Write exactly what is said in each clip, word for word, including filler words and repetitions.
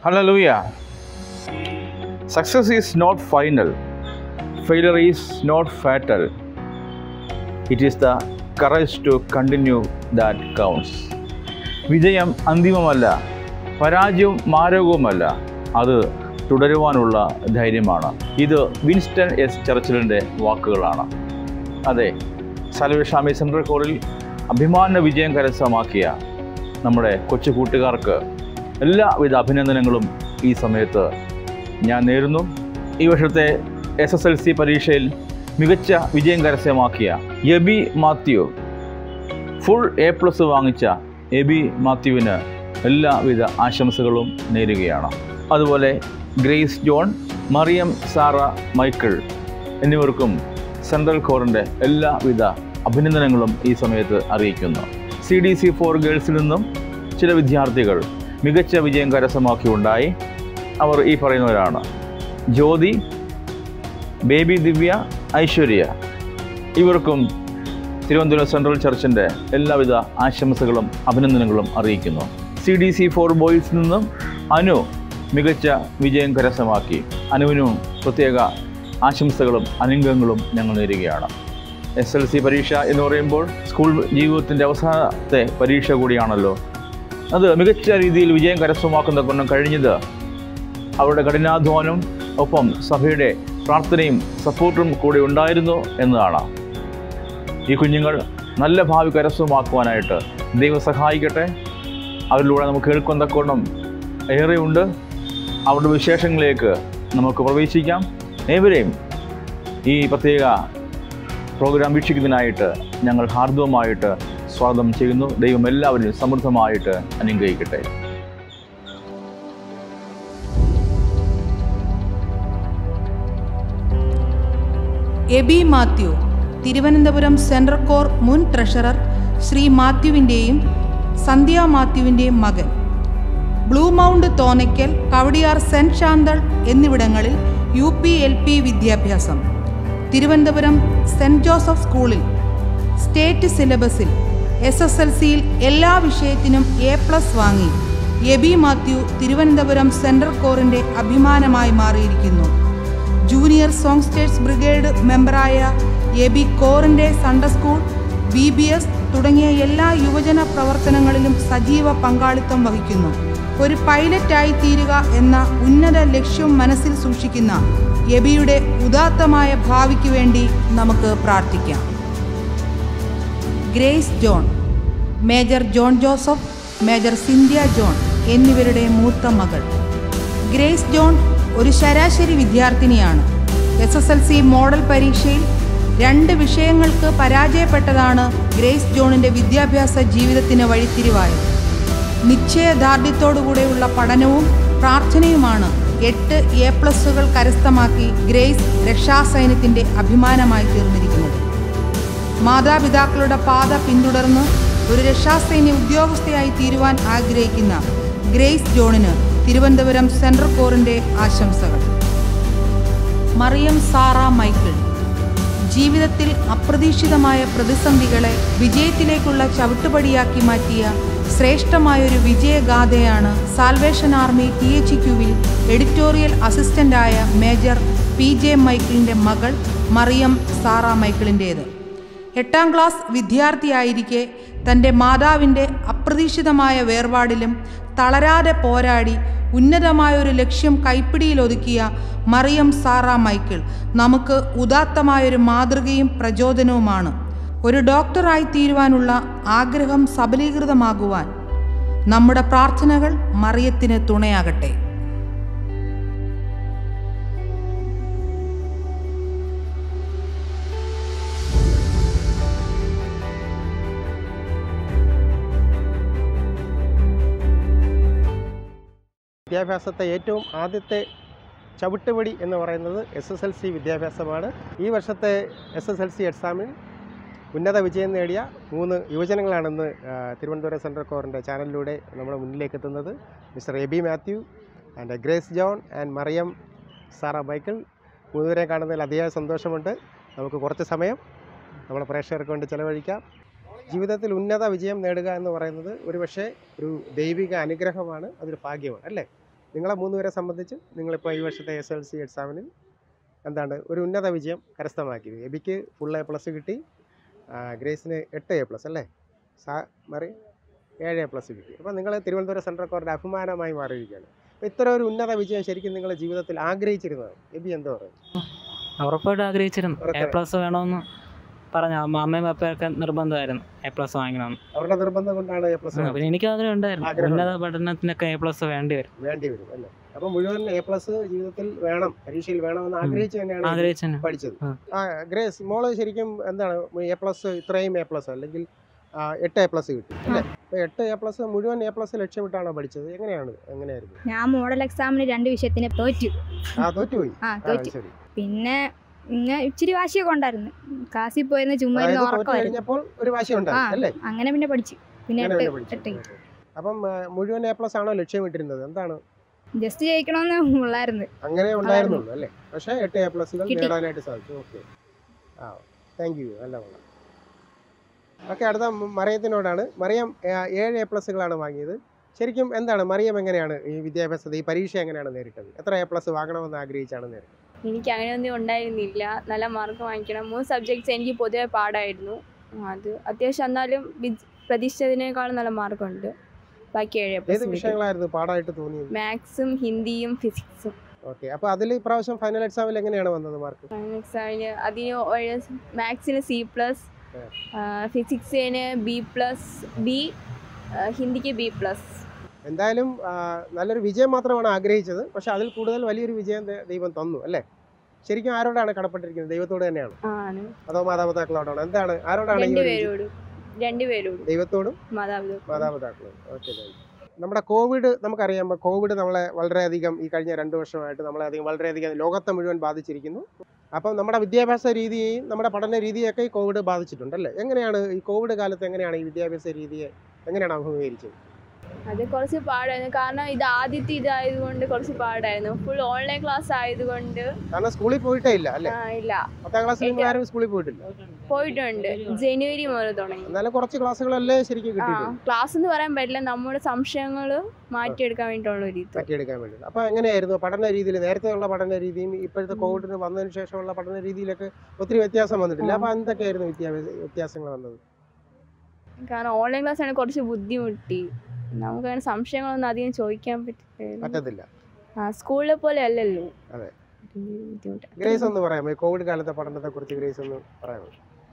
Hallelujah. Success is not final. Failure is not fatal. It is the courage to continue that counts. വിജയം അന്തിമമല്ല, പരാജയം മാരകവുമല്ല, അത് തുടരുവാനുള്ള ധൈര്യമാണ്. ഇത് Winston S ചർച്ചിലിൻ്റെ വാക്കുകളാണ്. അതെ, സാൽവേഷൻ ആർമി സെൻട്രൽ കോറിൽ അഭിമാന വിജയം കരസ്ഥമാക്കിയ നമ്മുടെ കൊച്ചു കൂട്ടുകാർക്ക് എല്ലാവിധ അഭിനന്ദനങ്ങളും ഈ സമയത്ത് ഞാൻ നേരുന്നു. ഈ വർഷത്തെ എസ് എസ് എൽ സി പരീക്ഷയിൽ മികച്ച വിജയം കരസ്ഥമാക്കിയ Eby Mathew, full A plus വാങ്ങിച്ച എബി മാത്യുവിന് എല്ലാവിധ ആശംസകളും നേരുകയാണ്. അതുപോലെ ഗ്രേസ് ജോൺ, മറിയം സാറ മൈക്കിൾ എന്നിവർക്കും സെൻട്രൽ കോറിൻ്റെ എല്ലാവിധ അഭിനന്ദനങ്ങളും ഈ സമയത്ത് അറിയിക്കുന്നു. സി ഡി സി ഫോർ ഗേൾസിൽ നിന്നും ചില വിദ്യാർത്ഥികൾ മികച്ച വിജയം കരസ്ഥമാക്കിയുണ്ടായി. അവർ ഈ പറയുന്നവരാണ്: ജ്യോതി, ബേബി ദിവ്യ, ഐശ്വര്യ. ഇവർക്കും തിരുവനന്തപുരം സെൻട്രൽ ചർച്ചിൻ്റെ എല്ലാവിധ ആശംസകളും അഭിനന്ദനങ്ങളും അറിയിക്കുന്നു. സി ഡി സി ഫോർ ബോയ്സിൽ നിന്നും അനു മികച്ച വിജയം കരസ്ഥമാക്കി. അനുവിനും പ്രത്യേക ആശംസകളും അനുഗ്രഹങ്ങളും ഞങ്ങൾ നേരുകയാണ്. എസ് എൽ സി പരീക്ഷ എന്ന് പറയുമ്പോൾ സ്കൂൾ ജീവിതത്തിൻ്റെ അവസാനത്തെ പരീക്ഷ കൂടിയാണല്ലോ. അത് മികച്ച രീതിയിൽ വിജയം കരസ്ഥമാക്കുന്ന കൊണ്ടും കഴിഞ്ഞത് അവരുടെ കഠിനാധ്വാനം ഒപ്പം സഭയുടെ പ്രാർത്ഥനയും സപ്പോർട്ടും കൂടി ഉണ്ടായിരുന്നു എന്നതാണ്. ഈ കുഞ്ഞുങ്ങൾ നല്ല ഭാവി കരസ്ഥമാക്കുവാനായിട്ട് ദൈവം സഹായിക്കട്ടെ. അവരിലൂടെ നമുക്ക് കേൾക്കുന്നതക്കോണം ഏറെയുണ്ട്. അവരുടെ വിശേഷങ്ങളിലേക്ക് നമുക്ക് പ്രവേശിക്കാം. ഏവരെയും ഈ പ്രത്യേക പ്രോഗ്രാം വീക്ഷിക്കുന്നതിനായിട്ട് ഞങ്ങൾ ഹാർദവമായിട്ട് സ്വാഗതം ചെയ്യുന്നു. ദൈവം എല്ലാവരെയും സമൃദ്ധമായിട്ട് അനുഗ്രഹിക്കട്ടെ. എബി മാത്യു, തിരുവനന്തപുരം സെൻട്രൽ കോർ മുൻ ട്രഷറർ ശ്രീ മാത്യുവിൻ്റെയും സന്ധ്യ മാത്യുവിൻ്റെയും മകൻ. Blue mount, Thonnakkal, Kowdiar, saint Chantal എന്നിവിടങ്ങളിൽ യു പി എൽ പി വിദ്യാഭ്യാസം. തിരുവനന്തപുരം സെൻറ്റ് ജോസഫ് സ്കൂളിൽ സ്റ്റേറ്റ് സിലബസിൽ എസ് എസ് എൽ സിയിൽ എല്ലാ വിഷയത്തിനും എ പ്ലസ് വാങ്ങി എബി മാത്യു തിരുവനന്തപുരം സെൻട്രൽ കോറിൻ്റെ അഭിമാനമായി മാറിയിരിക്കുന്നു. ജൂനിയർ സോങ്സ്റ്റേഴ്സ് ബ്രിഗേഡ് മെമ്പറായ എബി കോറിൻ്റെ Sunday school, B B S തുടങ്ങിയ എല്ലാ യുവജന പ്രവർത്തനങ്ങളിലും സജീവ പങ്കാളിത്തം വഹിക്കുന്നു. ഒരു പൈലറ്റായി തീരുക എന്ന ഉന്നത ലക്ഷ്യം മനസ്സിൽ സൂക്ഷിക്കുന്ന എബിയുടെ ഉദാത്തമായ ഭാവിക്ക് വേണ്ടി നമുക്ക് പ്രാർത്ഥിക്കാം. Grace John, major John Joseph, major Sindhya John എന്നിവരുടെ മൂത്ത മകൾ. ഗ്രേസ് ജോൺ ഒരു ശരാശരി വിദ്യാർത്ഥിനിയാണ്. S S L C model പരീക്ഷയിൽ രണ്ട് വിഷയങ്ങൾക്ക് പരാജയപ്പെട്ടതാണ് ഗ്രേസ് ജോണിൻ്റെ വിദ്യാഭ്യാസ ജീവിതത്തിന് വഴിത്തിരിവായത്. നിശ്ചയദാർഢ്യത്തോടുകൂടെയുള്ള പഠനവും പ്രാർത്ഥനയുമാണ് എട്ട് എ പ്ലസുകൾ കരസ്ഥമാക്കി ഗ്രേസ് രക്ഷാസൈന്യത്തിൻ്റെ അഭിമാനമായി തീർന്നിരിക്കുന്നത്. മാതാപിതാക്കളുടെ പാത പിന്തുടർന്ന് ഒരു രക്ഷാസൈന്യ ഉദ്യോഗസ്ഥയായി തീരുവാൻ ആഗ്രഹിക്കുന്ന ഗ്രേസ് ജോണിന് തിരുവനന്തപുരം സെൻട്രൽ കോറിൻ്റെ ആശംസകൾ. മറിയം സാറ മൈക്കിൾ, ജീവിതത്തിൽ അപ്രതീക്ഷിതമായ പ്രതിസന്ധികളെ വിജയത്തിലേക്കുള്ള ചവിട്ടുപടിയാക്കി മാറ്റിയ ശ്രേഷ്ഠമായൊരു വിജയഗാഥയാണ് സാൽവേഷൻ ആർമി ടി എച്ച് ക്യുവിൽ എഡിറ്റോറിയൽ അസിസ്റ്റൻ്റായ മേജർ പി ജെ മൈക്കിളിൻ്റെ മകൾ മറിയം സാറ മൈക്കിളിൻ്റേത്. എട്ടാം ക്ലാസ് വിദ്യാർത്ഥിയായിരിക്കെ തൻ്റെ മാതാവിൻ്റെ അപ്രതീക്ഷിതമായ വേർപാടിലും തളരാതെ പോരാടി ഉന്നതമായൊരു ലക്ഷ്യം കൈപ്പിടിയിലൊതുക്കിയ മറിയം സാറ മൈക്കിൾ നമുക്ക് ഉദാത്തമായൊരു മാതൃകയും പ്രചോദനവുമാണ്. ഒരു ഡോക്ടറായി തീരുവാനുള്ള ആഗ്രഹം സബലീകൃതമാകുവാൻ നമ്മുടെ പ്രാർത്ഥനകൾ മറിയത്തിന് തുണയാകട്ടെ. വിദ്യാഭ്യാസത്തെ ഏറ്റവും ആദ്യത്തെ ചവിട്ടുപടി എന്ന് പറയുന്നത് എസ് എസ് എൽ സി വിദ്യാഭ്യാസമാണ്. ഈ വർഷത്തെ എസ് എസ് എൽ സി എക്സാമിൽ ഉന്നത വിജയം നേടിയ മൂന്ന് യുവജനങ്ങളാണെന്ന് തിരുവനന്തപുരം സെൻട്രൽ കോറിൻ്റെ ചാനലിലൂടെ നമ്മുടെ മുന്നിലേക്ക് എത്തുന്നത്. Mister Eby Mathew and Grace John and Mariam Sara Michael. മൂന്നുപേരെ കാണുന്നതിൽ അതിയായ സന്തോഷമുണ്ട്. നമുക്ക് കുറച്ച് സമയം നമ്മുടെ പ്രേക്ഷകർക്ക് വേണ്ടി ചെലവഴിക്കാം. ജീവിതത്തിൽ ഉന്നത വിജയം നേടുക എന്ന് പറയുന്നത് ഒരു പക്ഷേ ഒരു ദൈവിക അനുഗ്രഹമാണ്, അതൊരു ഭാഗ്യമാണ് അല്ലേ? നിങ്ങളെ മൂന്നുപേരെ സംബന്ധിച്ച് നിങ്ങളിപ്പോൾ ഈ വർഷത്തെ എസ് എൽ സി എക്സാമിന് എന്താണ് ഒരു ഉന്നത വിജയം കരസ്ഥമാക്കി. എബിക്ക് ഫുൾ എ പ്ലസ് കിട്ടി, ഗ്രേസിന് എട്ട് എ പ്ലസ് അല്ലേ, സാ മറി ഏഴ് എ പ്ലസ് കിട്ടി. അപ്പോൾ നിങ്ങൾ തിരുവനന്തപുരം സെൻട്രൽ കോറിൻ്റെ അഭിമാനമായി മാറിയിരിക്കുകയാണ്. അപ്പോൾ ഇത്ര ഒരു ഉന്നത വിജയം ശരിക്കും നിങ്ങളുടെ ജീവിതത്തിൽ ആഗ്രഹിച്ചിരുന്നത് എബി എന്താ പറയുക? ഉറപ്പായിട്ട് ആഗ്രഹിച്ചിരുന്നു. എ പ്ലസ് വേണമെന്ന് പറഞ്ഞു അമ്മയും അപ്പയൊക്കെ നിർബന്ധമായിരുന്നു എ പ്ലസ് വാങ്ങണമെന്ന്. അവരുടെ നിർബന്ധം കൊണ്ടാണ് എ പ്ലസ്. പിന്നെ എനിക്ക് ആഗ്രഹം ഉണ്ടായിരുന്നു ഉന്നത പഠനത്തിനൊക്കെ എ പ്ലസ് വേണ്ടി വരും വേണ്ടി വരും അല്ലേ. അപ്പോൾ മുഴുവൻ എ പ്ലസ് ജീവിതത്തിൽ വേണം, പരീക്ഷയിൽ വേണമെന്ന് ആഗ്രഹിച്ച് തന്നെയാണ് ആഗ്രഹിച്ചു പഠിച്ചത്. ആ ഗ്രേസ് മോള് ശരിക്കും എന്താണ് എ പ്ലസ് ഇത്രയും എ പ്ലസ് അല്ലെങ്കിൽ എട്ട് എ പ്ലസ് കിട്ടി അല്ലേ? അപ്പോൾ എട്ട് എ പ്ലസ് മുഴുവൻ എ പ്ലസ് ലക്ഷ്യമിട്ടാണോ പഠിച്ചത്? എങ്ങനെയാണ് എങ്ങനെയായിരുന്നു? ഞാൻ മോഡൽ എക്സാമിന് രണ്ട് വിഷയത്തിന് തോറ്റു. ആ തോറ്റുപോയി. ആ തോറ്റു. പിന്നെ ഇങ്ങനെ ഇച്ചിരി വാശിയൊക്കെ ഉണ്ടായിരുന്നു. ക്ലാസ്സിൽ പോയിരുന്ന ചുമ്മാ കഴിഞ്ഞപ്പോൾ ഒരു വാശി ഉണ്ടായിരുന്നു. അങ്ങനെ പിന്നെ പഠിച്ചു. പിന്നെ അപ്പം മുഴുവൻ എ പ്ലസ് ആണോ ലക്ഷ്യമിട്ടിരുന്നത്? എന്താണ് ജസ്റ്റ് ജയിക്കണമെന്ന് ഉള്ളായിരുന്നു. അങ്ങനെ ഉണ്ടായിരുന്നുള്ളൂ അല്ലേ? പക്ഷേ എട്ട് എ പ്ലസുകൾ നേടാനായിട്ട് സാധിച്ചു. ഓക്കെ, ആ താങ്ക് യു. നല്ല കൊള്ളാം. ഓക്കെ, അടുത്ത മറിയത്തിനോടാണ്. മറിയം ഏഴ് എ പ്ലസുകളാണ് വാങ്ങിയത്. ശരിക്കും എന്താണ് മറിയം എങ്ങനെയാണ് ഈ വിദ്യാഭ്യാസത്തെ ഈ പരീക്ഷ എങ്ങനെയാണ് നേരിട്ടത്? എത്ര എ പ്ലസ് വാങ്ങണമെന്ന് ആഗ്രഹിച്ചാണ് നേരിട്ടത്? എനിക്ക് അങ്ങനെയൊന്നും ഉണ്ടായിരുന്നില്ല. നല്ല മാർക്ക് വാങ്ങിക്കണം. മൂന്ന് സബ്ജക്ട്സ് എനിക്ക് പൊതുവെ പാടായിരുന്നു. അത് അത്യാവശ്യം എന്നാലും പ്രതീക്ഷിച്ചതിനേക്കാളും നല്ല മാർക്കുണ്ട്. ബാക്കി ഏഴ് ഏത് വിഷയങ്ങളായിരുന്നു പാടായിട്ട് തോന്നിയത്? മാത്സും ഹിന്ദിയും ഫിസിക്സും. ഓക്കെ, അപ്പോൾ അതിൽ ഇപ്രാവശ്യം ഫൈനൽ എക്സാമിൽ എങ്ങനെയാണ് വന്നത് മാർക്ക്? ഫൈനൽ എക്സാമിന് അതിന് മാത്സിന് സി പ്ലസ്, ഫിസിക്സിന് ബി പ്ലസ് ബി, ഹിന്ദിക്ക് ബി പ്ലസ്. എന്തായാലും നല്ലൊരു വിജയം മാത്രമാണ് ആഗ്രഹിച്ചത്. പക്ഷെ അതിൽ കൂടുതൽ വലിയൊരു വിജയം ദൈവം തന്നു അല്ലേ? ശരിക്കും ആരോടാണ് കടപ്പെട്ടിരിക്കുന്നത്? ദൈവത്തോട് തന്നെയാണ് അതോ മാതാപിതാക്കളോടാണോ? എന്താണ് ആരോടാണ്? ദൈവത്തോടും മാതാപിതാക്കളോടും. ഓക്കെ, നമ്മുടെ കോവിഡ് നമുക്കറിയാം. കോവിഡ് നമ്മളെ വളരെയധികം ഈ കഴിഞ്ഞ രണ്ട് വർഷമായിട്ട് നമ്മളെ അധികം വളരെയധികം ലോകത്തെ മുഴുവൻ ബാധിച്ചിരിക്കുന്നു. അപ്പം നമ്മുടെ വിദ്യാഭ്യാസ രീതിയെയും നമ്മുടെ പഠന രീതിയൊക്കെ ഈ കോവിഡ് ബാധിച്ചിട്ടുണ്ടല്ലേ? എങ്ങനെയാണ് ഈ കോവിഡ് കാലത്ത് എങ്ങനെയാണ് ഈ വിദ്യാഭ്യാസ രീതിയെ എങ്ങനെയാണ് അഭിമുഖീകരിച്ചത്? അത് കുറച്ച് പാടായിരുന്നു. കാരണം ഇത് ആദ്യത്തെ ഇതായതുകൊണ്ട് കുറച്ച് പാടായിരുന്നു. ഫുൾ ഓൺലൈൻ ക്ലാസ് ആയതുകൊണ്ട്. കാരണം സ്കൂളിൽ പോയിട്ടേ ഇല്ല അല്ലേ? ഇല്ല, പത്താം ക്ലാസ്സിൽ ആരും സ്കൂളിൽ പോയിട്ടില്ല. പോയിട്ടുണ്ട്. ജനുവരി മുതൽ തുടങ്ങി. എന്നാലും കുറച്ച് ക്ലാസ്സുകളല്ലേ ശരിക്കും കിട്ടിയിട്ടുണ്ട്. ക്ലാസ് എന്ന് പറയാൻ പറ്റില്ല, നമ്മുടെ സംശയങ്ങൾ മാറ്റിയെടുക്കാൻ വേണ്ടിയിട്ടുള്ള ഒരു രീതി മാറ്റിയെടുക്കാൻ വേണ്ടി. അപ്പൊ എങ്ങനെയായിരുന്നു പഠന രീതിയിൽ? നേരത്തെ ഉള്ള പഠന രീതിയും ഇപ്പോഴത്തെ കോവിഡിന് വന്നതിന് ശേഷമുള്ള പഠന രീതിയിലൊക്കെ ഒത്തിരി വ്യത്യാസം വന്നിട്ടില്ല. അപ്പൊ എന്തൊക്കെയായിരുന്നു വിദ്യാഭ്യാസ വ്യത്യാസങ്ങൾ വന്നത്? കാരണം ഓൺലൈൻ ക്ലാസ് ആണ് കുറച്ച് ബുദ്ധിമുട്ടി. നമുക്കങ്ങനെ സംശയങ്ങളൊന്നും അധികം ചോദിക്കാൻ പറ്റത്തില്ല. ആ സ്കൂളിലെ പോലെ അല്ലല്ലോ. അതെ. ഗ്രേസ് ഒന്ന് പറയാമോ കോവിഡ് കാലത്തെ പഠനത്തെ കുറിച്ച്? ഗ്രേസ് ഒന്ന് പറയാമോ?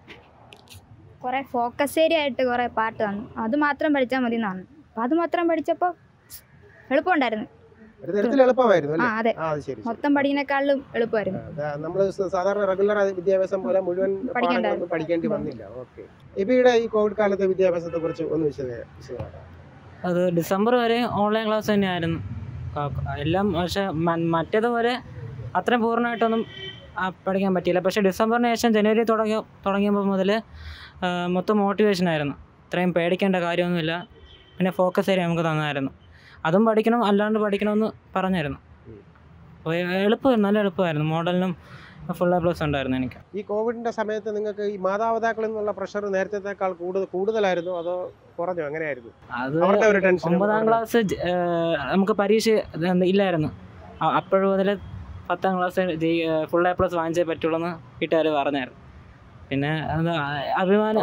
കുറെ ഫോക്കസ് ഏരിയ ആയിട്ട് കുറെ പാട്ട് തന്നു. അത് മാത്രം പഠിച്ചാൽ മതി എന്നാണ്. അപ്പം അത് മാത്രം പഠിച്ചപ്പോൾ എളുപ്പമുണ്ടായിരുന്നു. ഒരു തരത്തിൽ എളുപ്പമായിരുന്നു അല്ലേ? അതെ, മൊത്തം പഠിക്കുന്നേക്കാളും എളുപ്പമായിരുന്നു. നമ്മൾ സാധാരണ റെഗുലർ വിദ്യാഭ്യാസം പോലെ മുഴുവൻ പഠിക്കേണ്ടി വന്നില്ല. ഓക്കെ, എബിയുടെ ഈ കോവിഡ് കാലത്തെ വിദ്യാഭ്യാസത്തെ കുറിച്ച് ഒന്ന് വിശദീകരിക്കുക. അത് ഡിസംബർ വരെ ഓൺലൈൻ ക്ലാസ് തന്നെയായിരുന്നു എല്ലാം. പക്ഷേ മറ്റേതുപോലെ അത്രയും പൂർണ്ണമായിട്ടൊന്നും പഠിക്കാൻ പറ്റിയില്ല. പക്ഷേ ഡിസംബറിന് ശേഷം ജനുവരി തുടങ്ങിയ തുടങ്ങിയപ്പോൾ മുതൽ മൊത്തം മോട്ടിവേഷനായിരുന്നു. ഇത്രയും പേടിക്കേണ്ട കാര്യമൊന്നുമില്ല. പിന്നെ ഫോക്കസ് ഏരിയ നമുക്ക് തന്നായിരുന്നു. അതും പഠിക്കണം, അല്ലാണ്ട് പഠിക്കണമെന്ന് പറഞ്ഞായിരുന്നു. അപ്പോൾ എളുപ്പമായിരുന്നു, നല്ല എളുപ്പമായിരുന്നു. മോഡലിനും ഫുൾ എ പ്ലസ് ഉണ്ടായിരുന്നു എനിക്ക്. ഈ കോവിഡിൻ്റെ സമയത്ത് നിങ്ങൾക്ക് ഈ മാതാപിതാക്കളിൽ നിന്നുള്ള പ്രഷർ നേരത്തേക്കാൾ കൂടുതൽ കൂടുതലായിരുന്നു അതോ കുറഞ്ഞോ? എങ്ങനെയായിരുന്നു അത്? ഒമ്പതാം ക്ലാസ് നമുക്ക് പരീക്ഷ ഇല്ലായിരുന്നു. അപ്പോഴും മുതൽ പത്താം ക്ലാസ് ഫുൾ എ പ്ലസ് വാങ്ങിച്ചേ പറ്റുള്ളൂ എന്ന് വീട്ടുകാർ പറഞ്ഞായിരുന്നു. പിന്നെ അഭിമാനം.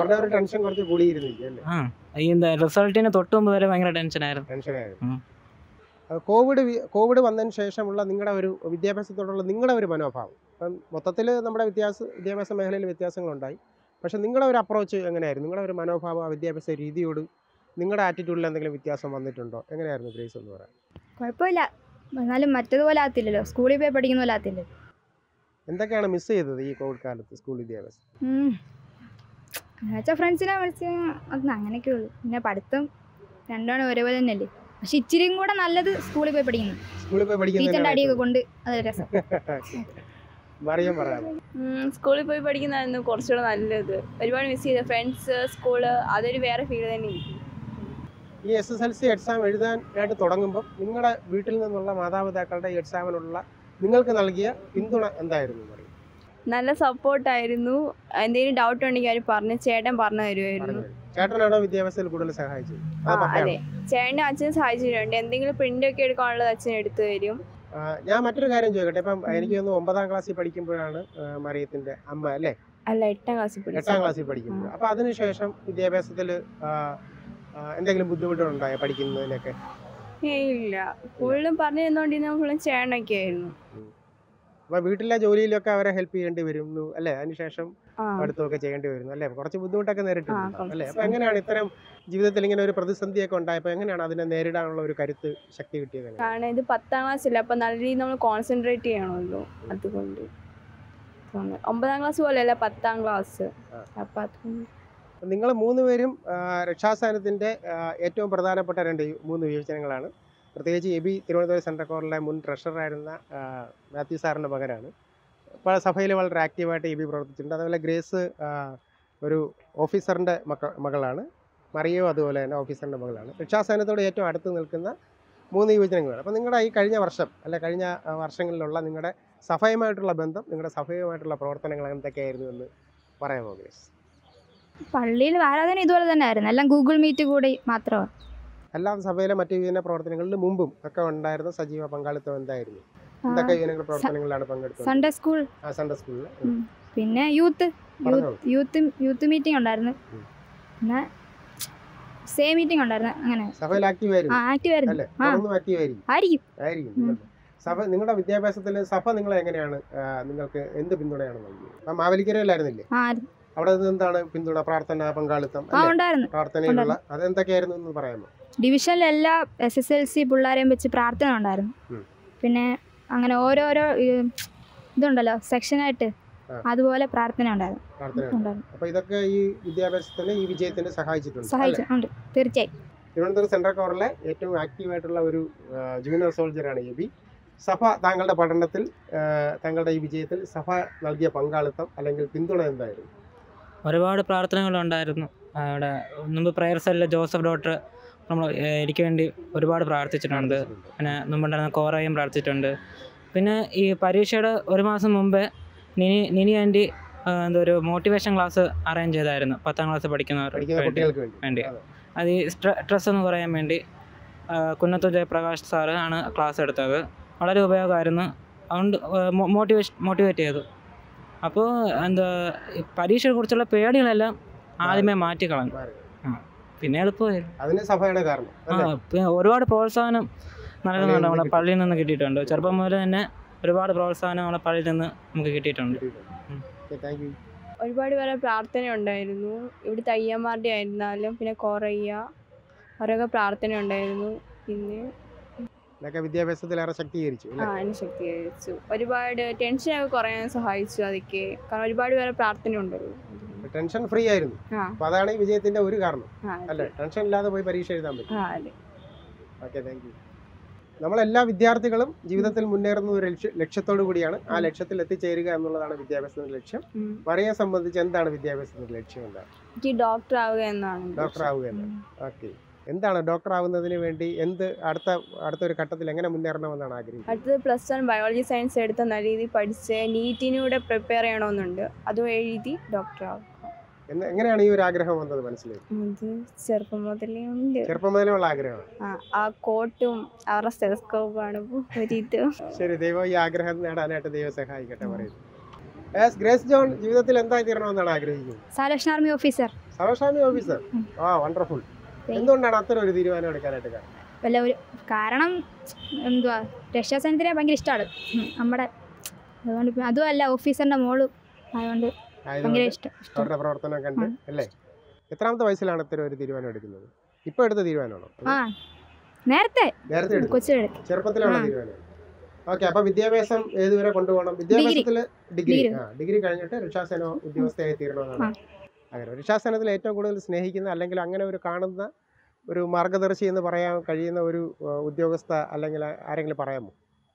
ആ ഈ എന്താ റിസൾട്ടിന് തൊട്ട് മുമ്പ് വരെ ഭയങ്കര ടെൻഷനായിരുന്നു. കോവിഡ് കോവിഡ് വന്നതിന് ശേഷമുള്ള നിങ്ങളുടെ ഒരു വിദ്യാഭ്യാസത്തോടുള്ള നിങ്ങളുടെ ഒരു മനോഭാവം? ഇപ്പം മൊത്തത്തിൽ നമ്മുടെ വ്യത്യാസ വിദ്യാഭ്യാസ മേഖലയിൽ വ്യത്യാസങ്ങളുണ്ടായി. പക്ഷേ നിങ്ങളുടെ ഒരു അപ്രോച്ച് എങ്ങനെയായിരുന്നു? നിങ്ങളുടെ ഒരു മനോഭാവം ആ വിദ്യാഭ്യാസ രീതിയോട് നിങ്ങളുടെ ആറ്റിറ്റ്യൂഡിൽ എന്തെങ്കിലും വ്യത്യാസം വന്നിട്ടുണ്ടോ? എങ്ങനെയായിരുന്നു ഗ്രേസ് എന്ന് പറയാം? കുഴപ്പമില്ല, എന്നാലും മറ്റതുപോലെ ആകത്തില്ലല്ലോ, സ്കൂളിൽ പോയി പഠിക്കുന്ന പോലെ ആകത്തില്ലല്ലോ. എന്തൊക്കെയാണ് മിസ് ചെയ്തത് ഈ കോവിഡ് കാലത്ത് സ്കൂൾ വിദ്യാഭ്യാസം? എന്നുവെച്ചാൽ ഫ്രണ്ട്സിനെ വിളിച്ച് അതൊന്നും അങ്ങനെയൊക്കെ ഉള്ളൂ. പിന്നെ പഠിത്തം രണ്ടാണ് ഒരേപോലെ തന്നെയല്ലേ. പക്ഷെ ഇച്ചിരിയും കൂടെ നല്ലത് സ്കൂളിൽ പോയി പഠിക്കുന്നു. സ്കൂളിൽ പോയി പഠിക്കുന്ന അടിയൊക്കെ കൊണ്ട് അത് രസം. സ്കൂളിൽ പോയി പഠിക്കുന്നതായിരുന്നു കുറച്ചുകൂടെ നല്ലത്. ഒരുപാട് മിസ് ചെയ്ത ഫ്രണ്ട്സ്, സ്കൂള്, അതൊരു വേറെ ഫീൽ തന്നെ. ഈ S S L C exam എഴുതാനായിട്ട് തുടങ്ങുമ്പോൾ നിങ്ങളുടെ വീട്ടിൽ നിന്നുള്ള മാതാപിതാക്കളുടെ ഈ എക്സാമിനുള്ള നിങ്ങൾക്ക് നൽകിയ പിന്തുണ എന്തായിരുന്നു? നല്ല സപ്പോർട്ടായിരുന്നു. എന്തെങ്കിലും ഡൗട്ട് ഉണ്ടെങ്കിൽ അവർ പറഞ്ഞു ചേട്ടൻ പറഞ്ഞു തരുമായിരുന്നു. ചേട്ടനാണോ വിദ്യാഭ്യാസത്തിൽ കൂടുതൽ സഹായിച്ചത്? അതെ, ചേട്ടനും അച്ഛനും സഹായിച്ചിട്ടുണ്ട്. എന്തെങ്കിലും പ്രിന്റ് ഒക്കെ എടുക്കാനുള്ളത് അച്ഛൻ എടുത്തു തരും. ഞാൻ മറ്റൊരു കാര്യം ചോദിക്കട്ടെ, ഇപ്പം എനിക്ക് തോന്നുന്നു ഒമ്പതാം ക്ലാസ്സിൽ പഠിക്കുമ്പോഴാണ് മറിയത്തിന്റെ അമ്മ അല്ലേ? അല്ല, എട്ടാം ക്ലാസ്സിൽ എട്ടാം ക്ലാസ്സിൽ പഠിക്കുമ്പോൾ. അപ്പൊ അതിനുശേഷം വിദ്യാഭ്യാസത്തിൽ എന്തെങ്കിലും ബുദ്ധിമുട്ടുണ്ടായോ പഠിക്കുന്നതിനൊക്കെ? ഇല്ല, ഫുള്ളും പറഞ്ഞു തന്നോണ്ടിരുന്ന ഫുള്ളും ചേട്ടനൊക്കെ ആയിരുന്നു. അപ്പൊ വീട്ടിലെ ജോലിയിലൊക്കെ അവരെ ഹെൽപ്പ് ചെയ്യേണ്ടി വരുന്നു അല്ലേ? അതിനുശേഷം അടുത്തൊക്കെ ചെയ്യേണ്ടി വരുന്നു അല്ലേ? കുറച്ച് ബുദ്ധിമുട്ടൊക്കെ നേരിട്ടുണ്ട് അല്ലേ? അപ്പൊ എങ്ങനെയാണ് ഇത്തരം ജീവിതത്തിൽ ഇങ്ങനെ ഒരു പ്രതിസന്ധിയൊക്കെ ഉണ്ടായപ്പോൾ എങ്ങനെയാണ് അതിനെ നേരിടാനുള്ള ഒരു കരുത്ത് ശക്തി കിട്ടിയത്? കാരണം ഇത് പത്താം ക്ലാസ്സില്ല, അപ്പൊ നല്ല രീതിയിൽ നമ്മൾ കോൺസെൻട്രേറ്റ് ചെയ്യണമല്ലോ. അതുകൊണ്ട് ഒമ്പതാം ക്ലാസ് പോലെയല്ല പത്താം ക്ലാസ്. അപ്പൊ അതുകൊണ്ട് നിങ്ങൾ മൂന്ന് പേരും രക്ഷാസേനത്തിന്റെ ഏറ്റവും പ്രധാനപ്പെട്ട രണ്ട് മൂന്ന് വിഭജനങ്ങളാണ്. പ്രത്യേകിച്ച് എബി തിരുവനന്തപുരം സെൻട്രൽ കോറിലെ മുൻ ട്രഷററായിരുന്ന മാത്യു സാറിൻ്റെ മകനാണ്. ഇപ്പോൾ സഭയിൽ വളരെ ആക്റ്റീവായിട്ട് എബി പ്രവർത്തിച്ചിട്ടുണ്ട്. അതുപോലെ ഗ്രേസ് ഒരു ഓഫീസറിൻ്റെ മക്ക മകളാണ്. മറിയോ അതുപോലെ തന്നെ ഓഫീസറിൻ്റെ മകളാണ്. രക്ഷാസേനത്തോട് ഏറ്റവും അടുത്ത് നിൽക്കുന്ന മൂന്ന് യുവജനങ്ങളാണ്. അപ്പോൾ നിങ്ങളുടെ ഈ കഴിഞ്ഞ വർഷം അല്ലെ കഴിഞ്ഞ വർഷങ്ങളിലുള്ള നിങ്ങളുടെ സഭയുമായിട്ടുള്ള ബന്ധം, നിങ്ങളുടെ സഭയുമായിട്ടുള്ള പ്രവർത്തനങ്ങൾ എന്തൊക്കെയായിരുന്നു എന്ന് പറയാമോ ഗ്രേസ്? പള്ളിയിൽ ആരാധന ഇതുപോലെ തന്നെ ആയിരുന്നു, എല്ലാം ഗൂഗിൾ മീറ്റ് കൂടി മാത്രമാണ്. അല്ലാതെ സഭയിലെ മറ്റു യുവജന പ്രവർത്തനങ്ങളിൽ മുമ്പും ഒക്കെ ഉണ്ടായിരുന്ന സജീവ പങ്കാളിത്തം എന്തായിരുന്നു? എന്തൊക്കെ യുവജന പ്രവർത്തനങ്ങളിലാണ് പങ്കെടുത്തത്? സൺഡേ സ്കൂൾ, ആ സൺഡേ സ്കൂളിൽ, പിന്നെ യൂത്ത് യൂത്ത് യൂത്ത് മീറ്റിംഗ് ഉണ്ടായിരുന്നു, പിന്നെ സേ മീറ്റിംഗ് ഉണ്ടായിരുന്നു. അങ്ങനെ സഭയിൽ ആക്റ്റീവ് ആയിരുന്നു ആക്റ്റീവ് ആയിരുന്നു ആയിരിക്കും. സഭ നിങ്ങളുടെ വിദ്യാഭ്യാസത്തിൽ സഭ നിങ്ങളെ എങ്ങനെയാണ്, നിങ്ങൾക്ക് എന്ത് പിന്തുണയാണ് നൽകിയത്? അപ്പം മാവേലിക്കരയിലായിരുന്നില്ലേ? അവിടെ നിന്ന് എന്താണ് പിന്തുണ? പ്രാർത്ഥന പങ്കാളിത്തം പ്രാർത്ഥനയിലുള്ള അതെന്തൊക്കെയായിരുന്നു എന്ന് പറയാമോ? ഡിവിഷനിൽ എല്ലാ എസ് എസ് എൽ സി പിള്ളേരെയും വെച്ച് പ്രാർത്ഥന ഉണ്ടായിരുന്നു. പിന്നെ അങ്ങനെ ഓരോരോ ഇതുണ്ടല്ലോ സെക്ഷനായിട്ട്, അതുപോലെ പ്രാർത്ഥന ഉണ്ടായിരുന്നു. അപ്പൊ ഇതൊക്കെ ഈ വിദ്യാഭ്യാസത്തിന് ഈ വിജയത്തിന് സഹായിച്ചിട്ടുണ്ട്. സഹായിച്ചിട്ടുണ്ട് തീർച്ചയായും. തിരുവനന്തപുരം സെൻട്രൽ കോറിലെ ഏറ്റവും ആക്റ്റീവായിട്ടുള്ള ഒരു ജൂനിയർ സോൾജറാണ് എബി. സഭ താങ്കളുടെ പഠനത്തിൽ, താങ്കളുടെ ഈ വിജയത്തിൽ സഭ നൽകിയ പങ്കാളിത്തം അല്ലെങ്കിൽ പിന്തുണ എന്തായിരുന്നു? ഒരുപാട് പ്രാർത്ഥനകളുണ്ടായിരുന്നു. അവിടെ മുമ്പ് പ്രയർ സെല്ലിൽ ജോസഫ് ഡോക്ടർ നമ്മൾ എനിക്ക് വേണ്ടി ഒരുപാട് പ്രാർത്ഥിച്ചിട്ടുണ്ട്. പിന്നെ മുമ്പുണ്ടായിരുന്ന കോറയും പ്രാർത്ഥിച്ചിട്ടുണ്ട്. പിന്നെ ഈ പരീക്ഷയുടെ ഒരു മാസം മുമ്പേ നിനി നിനി ആൻറ്റി എന്തോ ഒരു മോട്ടിവേഷൻ ക്ലാസ് അറേഞ്ച് ചെയ്തായിരുന്നു പത്താം ക്ലാസ് പഠിക്കുന്നവർക്ക് വേണ്ടി. അത് ഈ സ്ട്രെസ് എന്ന് പറയാൻ വേണ്ടി കുന്നത്തു ജയപ്രകാശ് സാറ് ആണ് ക്ലാസ് എടുത്തത്. വളരെ ഉപയോഗമായിരുന്നു. അതുകൊണ്ട് മോട്ടിവേഷൻ മോട്ടിവേറ്റ് ചെയ്തു. അപ്പോൾ എന്താ പരീക്ഷയെ കുറിച്ചുള്ള പേടികളെല്ലാം ആദ്യമേ മാറ്റിക്കളഞ്ഞു. പിന്നെ എളുപ്പമായിരുന്നു. പിന്നെ ഒരുപാട് പ്രോത്സാഹനം നൽകുന്നുണ്ട്. നമ്മളെ പള്ളിയിൽ നിന്ന് കിട്ടിയിട്ടുണ്ട്. ചെറുപ്പം മുതൽ തന്നെ ഒരുപാട് പ്രോത്സാഹനം നമ്മളെ പള്ളിയിൽ നിന്ന് നമുക്ക് കിട്ടിയിട്ടുണ്ട്. ഒരുപാട് പേരെ പ്രാർത്ഥന ഉണ്ടായിരുന്നു. ഇവിടുത്തെ അയ്യമാരുടെ ആയിരുന്നാലും പിന്നെ കോറയ്യ അവരൊക്കെ പ്രാർത്ഥന ഉണ്ടായിരുന്നു. പിന്നെ വിദ്യാഭ്യാസത്തിലേറെ ശക്തീകരിച്ചു. ആ ശക്തീകരിച്ചു. ഒരുപാട് ടെൻഷനൊക്കെ കുറയാൻ സഹായിച്ചു. അതൊക്കെ കാരണം ഒരുപാട് പേരെ പ്രാർത്ഥന ഉണ്ടല്ലോ. ടെൻഷൻ ഫ്രീ ആയിരുന്നു. അതാണ് ഈ വിജയത്തിന്റെ ഒരു കാരണം അല്ലേ? ടെൻഷൻ ഇല്ലാതെ പോയി പരീക്ഷ എഴുതാൻ പറ്റും. Okay, thank you. നമ്മളെല്ലാ വിദ്യാർത്ഥികളും ജീവിതത്തിൽ മുന്നേറുന്ന ഒരു ലക്ഷ്യത്തോടു കൂടിയാണ്. ആ ലക്ഷ്യത്തിൽ എത്തിച്ചേരുക എന്നുള്ളതാണ് വിദ്യാഭ്യാസത്തിന്റെ ലക്ഷ്യം. മറിയെ സംബന്ധിച്ച് എന്താണ് വിദ്യാഭ്യാസത്തിന്റെ ലക്ഷ്യം? എന്താണ്? ഡോക്ടർ ആവുക എന്നാണ്. ഡോക്ടർ ആവുക എന്നാണ്. ഓക്കെ, എന്താണ് ഡോക്ടർ ആവുന്നതിന് വേണ്ടി എന്ത് അടുത്ത അടുത്തൊരു ഘട്ടത്തിൽ എങ്ങനെ മുന്നേറണമെന്നാണ് ആഗ്രഹിക്കുന്നത്? അടുത്തത് പ്ലസ് വൺ ബയോളജി സയൻസ് എടുത്ത നല്ല രീതിയിൽ പഠിച്ച് നീറ്റിനൂടെ പ്രിപ്പയർ ചെയ്യണമെന്നുണ്ട്. അതും എഴുതി ഡോക്ടർ ആവും. എങ്ങനെയാണ് ഈ ഒരു ആഗ്രഹം വന്നത്? മനസ്സിലായി? ചെറുപ്പം മുതലേ ഉണ്ട്. ചെറുപ്പം മുതലേ ഉള്ള ആഗ്രഹമാണ്. ആ കോട്ടും അവരുടെ സ്റ്റെതസ്കോപ്പാണ്. ശരി, ദൈവം ഈ ആഗ്രഹം നേടാനായിട്ട് ദൈവം സഹായിക്കട്ടെ പറയുന്നു. ഗ്രേസ് ജോൺ ജീവിതത്തിൽ എന്തായി തീരണമെന്നാണ് ആഗ്രഹിക്കുന്നത്? Salvation army officer. Salvation army officer. ആ വണ്ടർഫുൾ. എന്തുകൊണ്ടാണ് അത്തരം ഒരു തീരുമാനം എടുക്കാനായിട്ട് കാരണം? വല്ല ഒരു കാരണം എന്തുവാ, രക്ഷാസേനത്തിനെ ഭയങ്കര ഇഷ്ടമാണ് നമ്മുടെ. അതുകൊണ്ട് അതുമല്ല ഓഫീസറിന്റെ മോള് ആയതുകൊണ്ട് ഭയങ്കര ഇഷ്ടം. അവരുടെ പ്രവർത്തനം കണ്ട് അല്ലേ? എത്രാമത്തെ വയസ്സിലാണ് ഇത്തരം ഒരു തീരുമാനം എടുക്കുന്നത്? ഇപ്പൊ എടുത്ത തീരുമാനമാണോ? ആ നേരത്തെ നേരത്തെ ചെറുപ്പത്തിലുള്ള തീരുമാനം. ഓക്കെ, അപ്പൊ വിദ്യാഭ്യാസം ഏതുവരെ കൊണ്ടുപോകണം? വിദ്യാഭ്യാസത്തില് ഡിഗ്രി ആ ഡിഗ്രി കഴിഞ്ഞിട്ട് രക്ഷാസേന ഉദ്യോഗസ്ഥയായി തീരണമെന്നാണ് അങ്ങനെ. രക്ഷാസേനത്തിൽ ഏറ്റവും കൂടുതൽ സ്നേഹിക്കുന്ന അല്ലെങ്കിൽ അങ്ങനെ ഒരു കാണുന്ന ഒരു മാർഗദർശി എന്ന് പറയാൻ കഴിയുന്ന ഒരു ഉദ്യോഗസ്ഥ അല്ലെങ്കിൽ ആരെങ്കിലും പറയാമോ?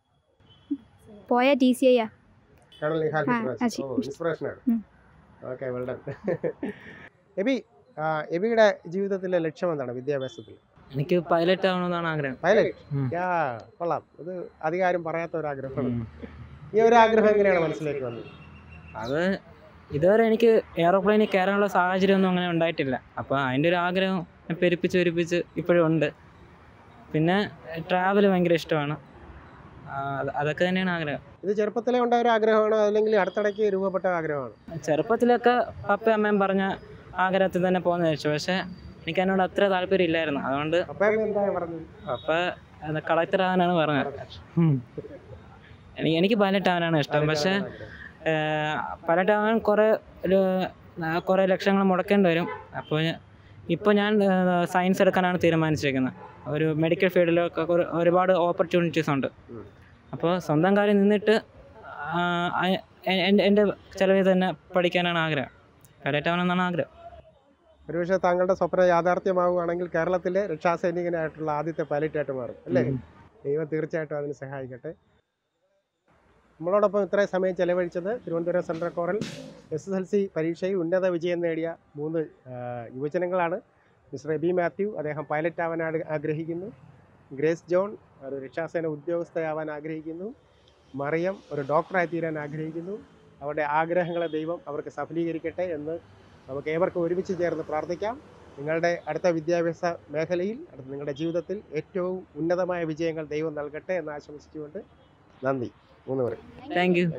പോയ T C I colonel Nihal ഇൻസ്പിറേഷനാണ്. Okay, well done. എബി, എബിയുടെ ജീവിതത്തിലെ ലക്ഷ്യം എന്താണ് വിദ്യാഭ്യാസത്തിൽ? എനിക്ക് പൈലറ്റ് ആവണമെന്നാണ് ആഗ്രഹം. പൈലറ്റ്? യാ, കൊള്ളാം. ഇത് അധികാരം പറയാത്ത ഒരു ആഗ്രഹമാണ്. ഈ ഒരു ആഗ്രഹം എങ്ങനെയാണ് മനസ്സിലേക്ക് വന്നത്? അത് ഇതുവരെ എനിക്ക് എയറോപ്ലെയിനിൽ കയറാനുള്ള സാഹചര്യമൊന്നും അങ്ങനെ ഉണ്ടായിട്ടില്ല. അപ്പോൾ അതിൻ്റെ ഒരു ആഗ്രഹം പെരുപ്പിച്ച് പെരുപ്പിച്ച് ഇപ്പോഴും ഉണ്ട്. പിന്നെ ട്രാവൽ ഭയങ്കര ഇഷ്ടമാണ്. അതൊക്കെ തന്നെയാണ് ആഗ്രഹം. ഇത് ചെറുപ്പത്തിലേ ഉണ്ടായ ഒരു ആഗ്രഹമാണോ അല്ലെങ്കിൽ അടുത്തിടയ്ക്ക് രൂപപ്പെട്ട ആഗ്രഹമാണ്? ചെറുപ്പത്തിലൊക്കെ പപ്പയും അമ്മയും പറഞ്ഞ ആഗ്രഹത്തിൽ തന്നെ പോകുന്ന വെച്ചു. പക്ഷേ എനിക്ക് അതിനോട് അത്ര താല്പര്യം ഇല്ലായിരുന്നു. അതുകൊണ്ട് പപ്പ കളക്ടർ ആവാനാണ് പറഞ്ഞത്. എനിക്ക് എനിക്ക് പൈലറ്റ് ആവാനാണ് ഇഷ്ടം. പക്ഷേ പൈലറ്റ് ആവാൻ കുറേ ഒരു കുറേ ലക്ഷങ്ങൾ മുടക്കേണ്ടി വരും. അപ്പോൾ ഇപ്പോൾ ഞാൻ സയൻസ് എടുക്കാനാണ് തീരുമാനിച്ചിരിക്കുന്നത്. ഒരു മെഡിക്കൽ ഫീൽഡിലൊക്കെ ഒരുപാട് ഓപ്പർച്യൂണിറ്റീസ് ഉണ്ട്. അപ്പോൾ സ്വന്തം കാര്യം നിന്നിട്ട് എൻ്റെ എൻ്റെ ചിലവിൽ തന്നെ പഠിക്കാനാണ് ആഗ്രഹം. പൈലറ്റ് ആവണമെന്നാണ് ആഗ്രഹം. ഒരുപക്ഷെ താങ്കളുടെ സ്വപ്നം യാഥാർത്ഥ്യമാവുകയാണെങ്കിൽ കേരളത്തിലെ രക്ഷാസൈനികനായിട്ടുള്ള ആദ്യത്തെ പൈലറ്റായിട്ട് മാറും അല്ലേ? ദൈവം തീർച്ചയായിട്ടും അതിന് സഹായിക്കട്ടെ. നമ്മളോടൊപ്പം ഇത്രയും സമയം ചെലവഴിച്ചത് തിരുവനന്തപുരം സെൻട്രൽ കോറിൽ എസ് എസ് എൽ സി പരീക്ഷയിൽ ഉന്നത വിജയം നേടിയ മൂന്ന് യുവജനങ്ങളാണ്. മിസ്റ്റർ എബി മാത്യു, അദ്ദേഹം പൈലറ്റ് ആവാൻ ആഗ്രഹിക്കുന്നു. ഗ്രേസ് ജോൺ ഒരു രക്ഷാസേന ഉദ്യോഗസ്ഥയാവാൻ ആഗ്രഹിക്കുന്നു. മറിയം ഒരു ഡോക്ടറായി തീരാൻ ആഗ്രഹിക്കുന്നു. അവരുടെ ആഗ്രഹങ്ങളെ ദൈവം അവർക്ക് സഫലീകരിക്കട്ടെ എന്ന് നമുക്ക് ഏവർക്കും ഒരുമിച്ച് ചേർന്ന് പ്രാർത്ഥിക്കാം. നിങ്ങളുടെ അടുത്ത വിദ്യാഭ്യാസ മേഖലയിൽ നിങ്ങളുടെ ജീവിതത്തിൽ ഏറ്റവും ഉന്നതമായ വിജയങ്ങൾ ദൈവം നൽകട്ടെ എന്ന് ആശംസിച്ചുകൊണ്ട് നന്ദി. മൂന്ന് പേർ താങ്ക് യു.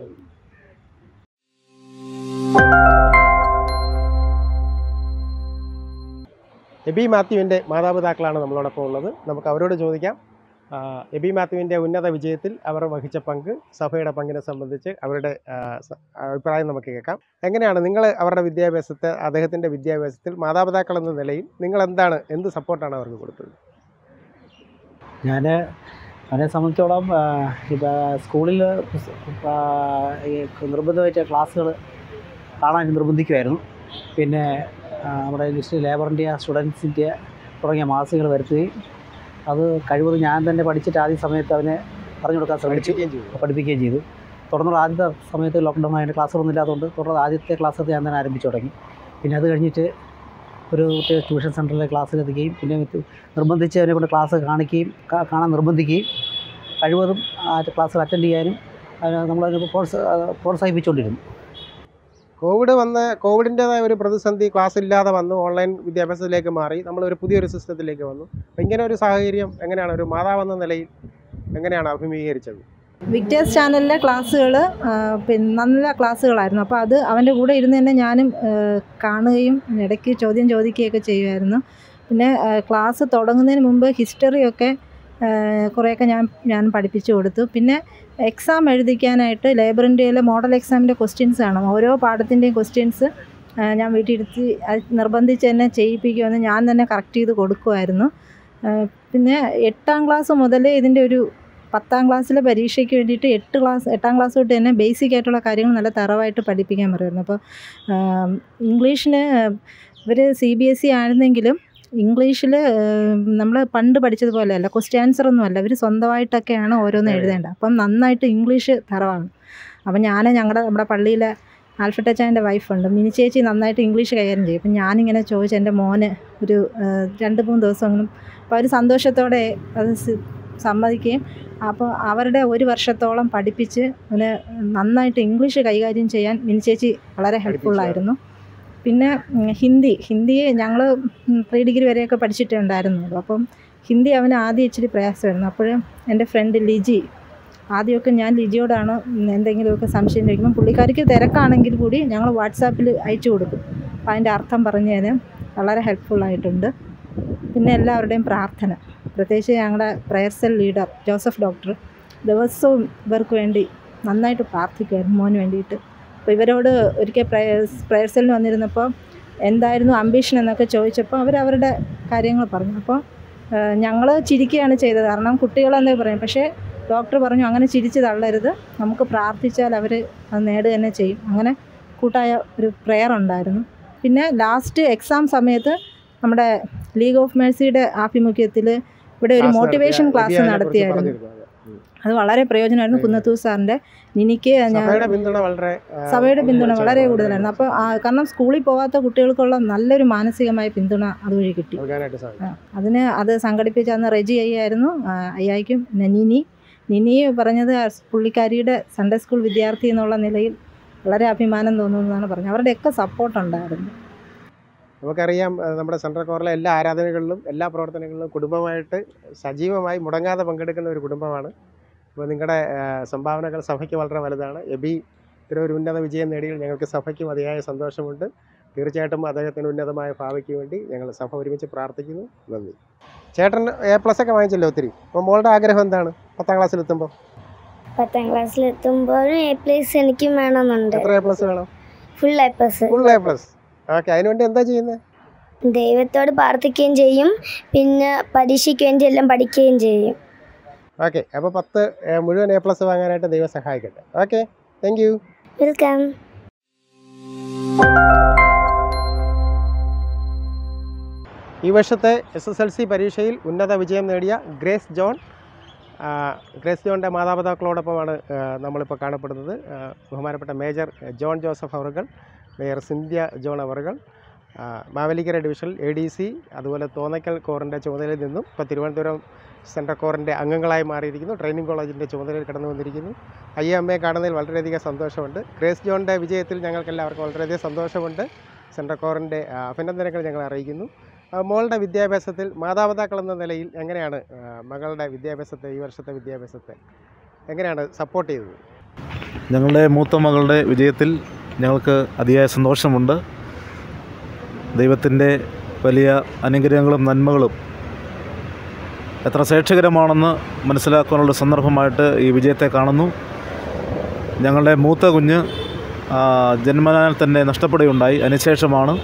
എബി മാത്യുവിൻ്റെ മാതാപിതാക്കളാണ് നമ്മളോടൊപ്പം ഉള്ളത്. നമുക്ക് അവരോട് ചോദിക്കാം, എബി മാത്യുവിൻ്റെ ഉന്നത വിജയത്തിൽ അവർ വഹിച്ച പങ്ക്, സഭയുടെ പങ്കിനെ സംബന്ധിച്ച് അവരുടെ അഭിപ്രായം നമുക്ക് കേൾക്കാം. എങ്ങനെയാണ് നിങ്ങൾ അവരുടെ വിദ്യാഭ്യാസത്തെ, അദ്ദേഹത്തിൻ്റെ വിദ്യാഭ്യാസത്തിൽ മാതാപിതാക്കൾ എന്ന നിലയിൽ നിങ്ങൾ എന്താണ് എന്ത് സപ്പോർട്ടാണ് അവർക്ക് കൊടുത്തത്? ഞാൻ അവനെ സംബന്ധിച്ചോളം ഇപ്പോൾ സ്കൂളിൽ നിർബന്ധമായിട്ട് ക്ലാസ്സുകൾ കാണാൻ നിർബന്ധിക്കുമായിരുന്നു. പിന്നെ നമ്മുടെ ലിസ്റ്റ് ലേബർ ഇന്ത്യ, സ്റ്റുഡൻസിൻ്റെ തുടങ്ങിയ മാസികകൾ വരുത്തുകയും അത് കഴിവതും ഞാൻ തന്നെ പഠിച്ചിട്ട് ആദ്യ സമയത്ത് അവനെ പറഞ്ഞു കൊടുക്കാൻ ശ്രമിച്ചു, പഠിപ്പിക്കുകയും ചെയ്തു. തുടർന്നുള്ള ആദ്യത്തെ സമയത്ത് ലോക്ക്ഡൗൺ ആയതിൻ്റെ ക്ലാസ്സുകളൊന്നും ഇല്ലാത്തതുകൊണ്ട് തുടർന്ന് ആദ്യത്തെ ക്ലാസ് ഞാൻ തന്നെ ആരംഭിച്ചു തുടങ്ങി. പിന്നെ അത് കഴിഞ്ഞിട്ട് ഒരു ട്യൂഷൻ സെൻറ്ററിലെ ക്ലാസ്സിലെത്തുകയും പിന്നെ നിർബന്ധിച്ച് അവനെ കൊണ്ട് ക്ലാസ് കാണിക്കുകയും കാണാൻ നിർബന്ധിക്കുകയും കഴിവതും ആ ക്ലാസ്സിൽ അറ്റൻഡ് ചെയ്യാനും നമ്മളതിനെ പ്രോത്സാഹിപ്പിച്ചുകൊണ്ടിരുന്നു. കോവിഡ് വന്ന കോവിഡിൻ്റേതായ ഒരു പ്രതിസന്ധി, ക്ലാസ് ഇല്ലാതെ വന്നു, ഓൺലൈൻ വിദ്യാഭ്യാസത്തിലേക്ക് മാറി, നമ്മളൊരു പുതിയൊരു സിസ്റ്റത്തിലേക്ക് വന്നു. അപ്പോൾ ഇങ്ങനെ ഒരു സാഹചര്യം എങ്ങനെയാണ് ഒരു മാതാവെന്ന നിലയിൽ എങ്ങനെയാണ് അഭിമുഖീകരിച്ചത്? വിക്ടേഴ്സ് ചാനലിലെ ക്ലാസ്സുകൾ പിന്നെ നല്ല ക്ലാസ്സുകളായിരുന്നു. അപ്പോൾ അത് അവൻ്റെ കൂടെ ഇരുന്ന് തന്നെ ഞാനും കാണുകയും ഇടയ്ക്ക് ചോദ്യം ചോദിക്കുകയൊക്കെ ചെയ്യുമായിരുന്നു. പിന്നെ ക്ലാസ് തുടങ്ങുന്നതിന് മുമ്പ് ഹിസ്റ്ററിയൊക്കെ കുറേയൊക്കെ ഞാൻ ഞാൻ പഠിപ്പിച്ചു കൊടുത്തു. പിന്നെ എക്സാം എഴുതിക്കാനായിട്ട് ലേബർ ഇന്ത്യയിലെ മോഡൽ എക്സാമിൻ്റെ ക്വസ്റ്റ്യൻസ് കാണും. ഓരോ പാഠത്തിൻ്റെയും ക്വസ്റ്റ്യൻസ് ഞാൻ വീട്ടിലിരുത്തി നിർബന്ധിച്ച് തന്നെ ചെയ്യിപ്പിക്കുമെന്ന് ഞാൻ തന്നെ കറക്റ്റ് ചെയ്ത് കൊടുക്കുമായിരുന്നു. പിന്നെ എട്ടാം ക്ലാസ് മുതൽ ഇതിൻ്റെ ഒരു പത്താം ക്ലാസ്സിലെ പരീക്ഷയ്ക്ക് വേണ്ടിയിട്ട് എട്ട് ക്ലാസ് എട്ടാം ക്ലാസ് തൊട്ട് തന്നെ ബേസിക് ആയിട്ടുള്ള കാര്യങ്ങൾ നല്ല തറവായിട്ട് പഠിപ്പിക്കാൻ പറയുമായിരുന്നു. അപ്പോൾ ഇംഗ്ലീഷിന് ഇവർ സി ബി എസ് ഇ ആയിരുന്നെങ്കിലും ഇംഗ്ലീഷിൽ നമ്മൾ പണ്ട് പഠിച്ചതുപോലെയല്ല, ക്വസ്റ്റ്യൻ ആൻസർ ഒന്നും അല്ല, ഇവർ സ്വന്തമായിട്ടൊക്കെയാണ് ഓരോന്നും എഴുതേണ്ടത്. അപ്പം നന്നായിട്ട് ഇംഗ്ലീഷ് തറവാണ്. അപ്പം ഞാൻ ഞങ്ങളുടെ നമ്മുടെ പള്ളിയിലെ ആൽഫട്ടച്ചാൻ്റെ വൈഫുണ്ട്, മിനി ചേച്ചി നന്നായിട്ട് ഇംഗ്ലീഷ് കൈകാര്യം ചെയ്യും. അപ്പം ഞാനിങ്ങനെ ചോദിച്ചു എൻ്റെ മോന് ഒരു രണ്ട് മൂന്ന് ദിവസങ്ങളും അപ്പോൾ അവർ സന്തോഷത്തോടെ അത് സമ്മതിക്കുകയും അപ്പോൾ അവരുടെ ഒരു വർഷത്തോളം പഠിപ്പിച്ച് അവന് നന്നായിട്ട് ഇംഗ്ലീഷ് കൈകാര്യം ചെയ്യാൻ മിനി ചേച്ചി വളരെ ഹെൽപ്ഫുള്ളായിരുന്നു. പിന്നെ ഹിന്ദി ഹിന്ദി ഞങ്ങൾ പ്രീ ഡിഗ്രി വരെയൊക്കെ പഠിച്ചിട്ടുണ്ടായിരുന്നുള്ളൂ. അപ്പം ഹിന്ദി അവന് ആദ്യം ഇച്ചിരി പ്രയാസമായിരുന്നു. അപ്പോഴും എൻ്റെ ഫ്രണ്ട് ലിജി, ആദ്യമൊക്കെ ഞാൻ ലിജിയോടാണ് എന്തെങ്കിലുമൊക്കെ സംശയം ചോദിക്കുമ്പോൾ പുള്ളിക്കാരിക്ക് തിരക്കാണെങ്കിൽ കൂടി ഞങ്ങൾ വാട്സാപ്പിൽ അയച്ചു കൊടുക്കും. അപ്പം അതിൻ്റെ അർത്ഥം പറഞ്ഞു തരാൻ വളരെ ഹെൽപ്ഫുള്ളായിട്ടുണ്ട്. പിന്നെ എല്ലാവരുടെയും പ്രാർത്ഥന, പ്രത്യേകിച്ച് ഞങ്ങളുടെ prayer cell leader Joseph doctor ദിവസവും ഇവർക്ക് വേണ്ടി നന്നായിട്ട് പ്രാർത്ഥിക്കുമായിരുന്നു, മോന് വേണ്ടിയിട്ട്. അപ്പോൾ ഇവരോട് ഒരിക്കൽ പ്രയർ പ്രയർ സെല്ലിന് വന്നിരുന്നപ്പോൾ എന്തായിരുന്നു അംബീഷൻ എന്നൊക്കെ ചോദിച്ചപ്പോൾ അവർ അവരുടെ കാര്യങ്ങൾ പറഞ്ഞു. അപ്പോൾ ഞങ്ങൾ ചിരിക്കുകയാണ് ചെയ്തത്, കാരണം കുട്ടികളെന്നേ പറയും. പക്ഷേ ഡോക്ടർ പറഞ്ഞു അങ്ങനെ ചിരിച്ച് തള്ളരുത്, നമുക്ക് പ്രാർത്ഥിച്ചാൽ അവർ അത് നേടുക തന്നെ ചെയ്യും. അങ്ങനെ കൂട്ടായ ഒരു പ്രെയർ ഉണ്ടായിരുന്നു. പിന്നെ ലാസ്റ്റ് എക്സാം സമയത്ത് നമ്മുടെ ലീഗ് ഓഫ് മേഴ്സിയുടെ ആഭിമുഖ്യത്തിൽ ഇവിടെ ഒരു മോട്ടിവേഷൻ ക്ലാസ് നടത്തിയായിരുന്നു. അത് വളരെ പ്രയോജനമായിരുന്നു. കുന്നത്തൂർ സാറിൻ്റെ നിനിക്ക് സഭയുടെ പിന്തുണ വളരെ കൂടുതലായിരുന്നു. അപ്പോൾ കാരണം സ്കൂളിൽ പോകാത്ത കുട്ടികൾക്കുള്ള നല്ലൊരു മാനസികമായ പിന്തുണ അതുവഴി കിട്ടി. അതിന് അത് സംഘടിപ്പിച്ച അന്ന് റെജി അയ്യായിരുന്നു, അയ്യായിക്കും നിനി നിനി പറഞ്ഞത് പുള്ളിക്കാരിയുടെ സൺഡേ സ്കൂൾ വിദ്യാർത്ഥി എന്നുള്ള നിലയിൽ വളരെ അഭിമാനം തോന്നുന്നതാണ് പറഞ്ഞത്. അവരുടെയൊക്കെ സപ്പോർട്ടുണ്ടായിരുന്നു. നമുക്കറിയാം നമ്മുടെ സെൻട്രൽ കോറിലെ എല്ലാ ആരാധനകളിലും എല്ലാ പ്രവർത്തനങ്ങളിലും കുടുംബമായിട്ട് സജീവമായി മുടങ്ങാതെ പങ്കെടുക്കുന്ന ഒരു കുടുംബമാണ്. അപ്പോൾ നിങ്ങളുടെ സംഭാവനകൾ സഭയ്ക്ക് വളരെ വലുതാണ്. എബി ഇത്തരം ഒരു ഉന്നത വിജയം നേടിയതിൽ ഞങ്ങൾക്ക് സഭയ്ക്കും അതിയായ സന്തോഷമുണ്ട്. തീർച്ചയായിട്ടും അദ്ദേഹത്തിന് ഉന്നതമായ ഭാവിക്ക് വേണ്ടി ഞങ്ങൾ സഭ ഒരുമിച്ച് പ്രാർത്ഥിക്കുന്നു. നന്ദി. ചേട്ടൻ എ പ്ലസ് ഒക്കെ വാങ്ങിച്ചല്ലോ ഒത്തിരി. അപ്പോൾ മോളുടെ ആഗ്രഹം എന്താണ് പത്താം ക്ലാസ്സിലെത്തുമ്പോൾ? പത്താം ക്ലാസ്സിലെത്തുമ്പോൾ എ പ്ലസ് എനിക്കും വേണമെന്നുണ്ട്. എത്ര എ പ്ലസ് വേണം? Full A plus. Full A plus. Okay, അതിനുവേണ്ടി എന്താ ചെയ്യുന്നത്? ദൈവത്തോട് പ്രാർത്ഥിക്കുകയും ചെയ്യും, പിന്നെ പരീക്ഷയ്ക്ക് വേണ്ടി എല്ലാം പഠിക്കുകയും ചെയ്യും. ഓക്കെ, അപ്പോൾ പത്ത് മുഴുവൻ എ പ്ലസ് വാങ്ങാനായിട്ട് ദൈവം സഹായിക്കട്ടെ. Okay, thank you. വെൽക്കം. ഈ വർഷത്തെ എസ് എസ് എൽ സി പരീക്ഷയിൽ ഉന്നത വിജയം നേടിയ ഗ്രേസ് ജോൺ ഗ്രേസ് ജോണിൻ്റെ മാതാപിതാക്കളോടൊപ്പമാണ് നമ്മളിപ്പോൾ കാണപ്പെടുന്നത്. ബഹുമാനപ്പെട്ട മേജർ ജോൺ ജോസഫ് അവറുകൾ, മേയർ സിന്ധ്യ ജോൺ അവറുകൾ, മാവേലിക്കര ഡിവിഷനിൽ എ ഡി സി, അതുപോലെ തോന്നയ്ക്കൽ കോറിൻ്റെ ചുമതലയിൽ നിന്നും ഇപ്പോൾ തിരുവനന്തപുരം സെൻട്രൽ കോറിൻ്റെ അംഗങ്ങളായി മാറിയിരിക്കുന്നു. ട്രെയിനിങ് കോളേജിൻ്റെ ചുമതലയിൽ കടന്നു വന്നിരിക്കുന്നു. അയ്യ അമ്മയെ കാണുന്നതിൽ വളരെയധികം സന്തോഷമുണ്ട്. ഗ്രേസ് ജോണിൻ്റെ വിജയത്തിൽ ഞങ്ങൾക്കെല്ലാവർക്കും വളരെയധികം സന്തോഷമുണ്ട്. സെൻട്രൽ കോറിൻ്റെ അഭിനന്ദനങ്ങൾ ഞങ്ങൾ അറിയിക്കുന്നു. മോളുടെ വിദ്യാഭ്യാസത്തിൽ മാതാപിതാക്കൾ എന്ന നിലയിൽ എങ്ങനെയാണ് മകളുടെ വിദ്യാഭ്യാസത്തെ, ഈ വർഷത്തെ വിദ്യാഭ്യാസത്തെ എങ്ങനെയാണ് സപ്പോർട്ട് ചെയ്തത്? ഞങ്ങളുടെ മൂത്ത മകളുടെ വിജയത്തിൽ ഞങ്ങൾക്ക് അതിയായ സന്തോഷമുണ്ട്. ദൈവത്തിൻ്റെ വലിയ അനുഗ്രഹങ്ങളും നന്മകളും എത്ര ശ്രേഷ്ഠകരമാണെന്ന് മനസ്സിലാക്കാനുള്ള സന്ദർഭമായിട്ട് ഈ വിജയത്തെ കാണുന്നു. ഞങ്ങളുടെ മൂത്ത കുഞ്ഞ് ജന്മനാൽ തന്നെ നഷ്ടപ്പെടുകയുണ്ടായി. അതിനുശേഷമാണ്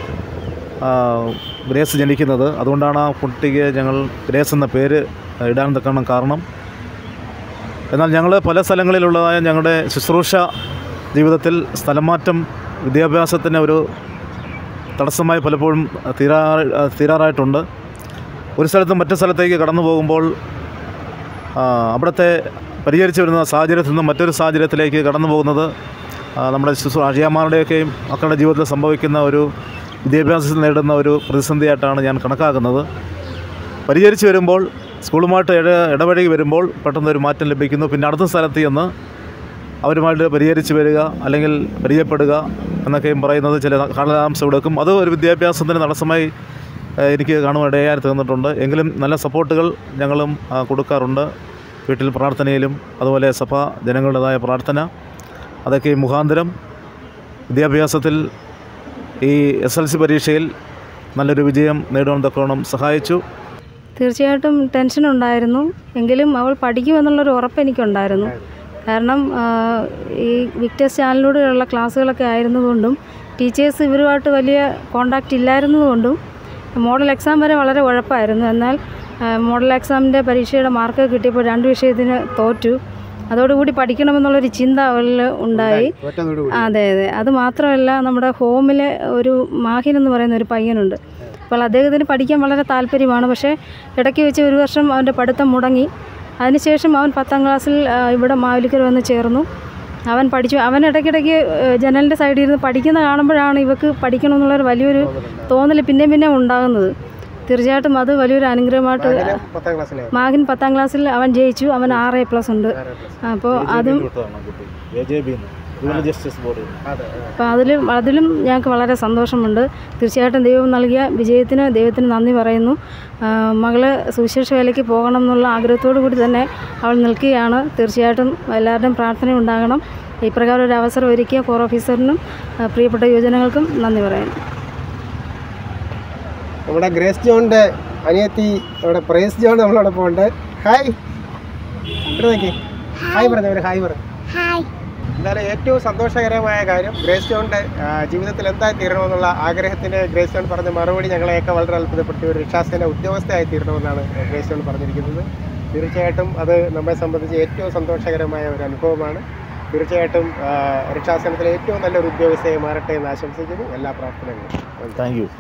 ഗ്രേസ് ജനിക്കുന്നത്. അതുകൊണ്ടാണ് ആ കുട്ടിക്ക് ഞങ്ങൾ ഗ്രേസ് എന്ന പേര് ഇടാൻ തക്കണം കാരണം. എന്നാൽ ഞങ്ങൾ പല സ്ഥലങ്ങളിലുള്ളതായ ഞങ്ങളുടെ ശുശ്രൂഷ ജീവിതത്തിൽ സ്ഥലമാറ്റം വിദ്യാഭ്യാസത്തിന് ഒരു തടസ്സമായി പലപ്പോഴും തീരാ തീരാറായിട്ടുണ്ട്. ഒരു സ്ഥലത്തും മറ്റു സ്ഥലത്തേക്ക് കടന്നു പോകുമ്പോൾ അവിടുത്തെ പരിഹരിച്ചു വരുന്ന സാഹചര്യത്തിൽ നിന്നും മറ്റൊരു സാഹചര്യത്തിലേക്ക് കടന്നു പോകുന്നത് നമ്മുടെ ശുശ്രൂഷ അഴിയാമാരുടെയൊക്കെയും മക്കളുടെ ജീവിതത്തിൽ സംഭവിക്കുന്ന ഒരു വിദ്യാഭ്യാസത്തിൽ നേടുന്ന ഒരു പ്രതിസന്ധിയായിട്ടാണ് ഞാൻ കണക്കാക്കുന്നത്. പരിഹരിച്ച് വരുമ്പോൾ സ്കൂളുമായിട്ട് ഇട ഇടപഴകി വരുമ്പോൾ പെട്ടെന്നൊരു മാറ്റം ലഭിക്കുന്നു. പിന്നെ അടുത്ത സ്ഥലത്ത് ചെന്ന് അവരുമായിട്ട് പരിഹരിച്ച് വരിക അല്ലെങ്കിൽ പരിചയപ്പെടുക എന്നൊക്കെയും പറയുന്നത് ചില കാലതാമസം എടുക്കും. അത് ഒരു വിദ്യാഭ്യാസത്തിന് തടസ്സമായി എനിക്ക് കാണുവാനിടയായി തീർന്നിട്ടുണ്ട്. എങ്കിലും നല്ല സപ്പോർട്ടുകൾ ഞങ്ങളും കൊടുക്കാറുണ്ട്. വീട്ടിൽ പ്രാർത്ഥനയിലും അതുപോലെ സഭാ ജനങ്ങളുടേതായ പ്രാർത്ഥന അതൊക്കെ മുഖാന്തരം വിദ്യാഭ്യാസത്തിൽ ഈ എസ് എൽ സി പരീക്ഷയിൽ നല്ലൊരു വിജയം നേടുവാൻ തക്കവണ്ണം സഹായിച്ചു. തീർച്ചയായിട്ടും ടെൻഷനുണ്ടായിരുന്നു, എങ്കിലും അവൾ പഠിക്കുമെന്നുള്ളൊരു ഉറപ്പ് എനിക്കുണ്ടായിരുന്നു. കാരണം ഈ വിക്ടേഴ്സ് ചാനലിലൂടെയുള്ള ക്ലാസ്സുകളൊക്കെ ആയിരുന്നതുകൊണ്ടും ടീച്ചേഴ്സ് ഇവരുമായിട്ട് വലിയ കോണ്ടാക്റ്റ് ഇല്ലായിരുന്നതുകൊണ്ടും മോഡൽ എക്സാം വരെ വളരെ ഉഴപ്പായിരുന്നു. എന്നാൽ മോഡൽ എക്സാമിൻ്റെ പരീക്ഷയുടെ മാർക്ക് കിട്ടിയപ്പോൾ രണ്ട് വിഷയത്തിന് തോറ്റു. അതോടുകൂടി പഠിക്കണമെന്നുള്ളൊരു ചിന്ത അവളിൽ ഉണ്ടായി. അതെ അതെ അത് മാത്രമല്ല, നമ്മുടെ ഹോമിലെ ഒരു മാഹിൻ എന്ന് പറയുന്ന ഒരു പയ്യനുണ്ട്. അപ്പോൾ അദ്ദേഹത്തിന് പഠിക്കാൻ വളരെ താല്പര്യമാണ്. പക്ഷേ ഇടയ്ക്ക് വെച്ച് ഒരു വർഷം അവൻ്റെ പഠിത്തം മുടങ്ങി. അതിനുശേഷം അവൻ പത്താം ക്ലാസ്സിൽ ഇവിടെ മാവേലിക്കര വന്ന് ചേർന്നു. അവൻ പഠിച്ചു. അവൻ ഇടയ്ക്കിടയ്ക്ക് ജനലിൻ്റെ സൈഡിൽ ഇരുന്ന് പഠിക്കുന്ന കാണുമ്പോഴാണ് ഇവക്ക് പഠിക്കണമെന്നുള്ളൊരു വലിയൊരു തോന്നൽ പിന്നെ പിന്നെ ഉണ്ടാകുന്നത്. തീർച്ചയായിട്ടും അത് വലിയൊരു അനുഗ്രഹമായിട്ട്. മാഹിൻ പത്താം ക്ലാസ്സിൽ അവൻ ജയിച്ചു. അവൻ ആറ് എ പ്ലസ് ഉണ്ട്. അപ്പോൾ അതും അപ്പോൾ അതിലും അതിലും ഞങ്ങൾക്ക് വളരെ സന്തോഷമുണ്ട്. തീർച്ചയായിട്ടും ദൈവം നൽകിയ വിജയത്തിന് ദൈവത്തിന് നന്ദി പറയുന്നു. മകള് സുവിശേഷ വേലയ്ക്ക് പോകണം എന്നുള്ള ആഗ്രഹത്തോടു കൂടി തന്നെ അവൾ നിൽക്കുകയാണ്. തീർച്ചയായിട്ടും എല്ലാവരുടെയും പ്രാർത്ഥന ഉണ്ടാകണം. ഇപ്രകാരം ഒരു അവസരം ഒരുക്കിയ കോർ ഓഫീസറിനും പ്രിയപ്പെട്ട യുവജനങ്ങൾക്കും നന്ദി പറയുന്നു. നമ്മുടെ ഗ്രേസ് ജോണിൻ്റെ അനിയത്തി നമ്മുടെ പ്രേസ് ജോൺ നമ്മളോടൊപ്പം ഉണ്ട്. ഹായ് ഹായ് പറഞ്ഞു ഒരു ഹായ് പറഞ്ഞു. എന്നാലും ഏറ്റവും സന്തോഷകരമായ കാര്യം ഗ്രേസ് ജോണിൻ്റെ ജീവിതത്തിൽ എന്തായി തീരണമെന്നുള്ള ആഗ്രഹത്തിന് ഗ്രേസ് ജോൺ പറഞ്ഞ മറുപടി ഞങ്ങളെയൊക്കെ വളരെ അത്ഭുതപ്പെടുത്തി. ഒരു രക്ഷാസേന ഉദ്യോഗസ്ഥയായി തീരണമെന്നാണ് ഗ്രേസ് ജോൺ പറഞ്ഞിരിക്കുന്നത്. തീർച്ചയായിട്ടും അത് നമ്മെ സംബന്ധിച്ച് ഏറ്റവും സന്തോഷകരമായ ഒരു അനുഭവമാണ്. തീർച്ചയായിട്ടും രക്ഷാസേനത്തിലെ ഏറ്റവും നല്ലൊരു ഉദ്യോഗസ്ഥയായി മാറട്ടെ എന്ന് ആശംസിക്കുന്നു. എല്ലാ പ്രാർത്ഥനകളും. Thank you.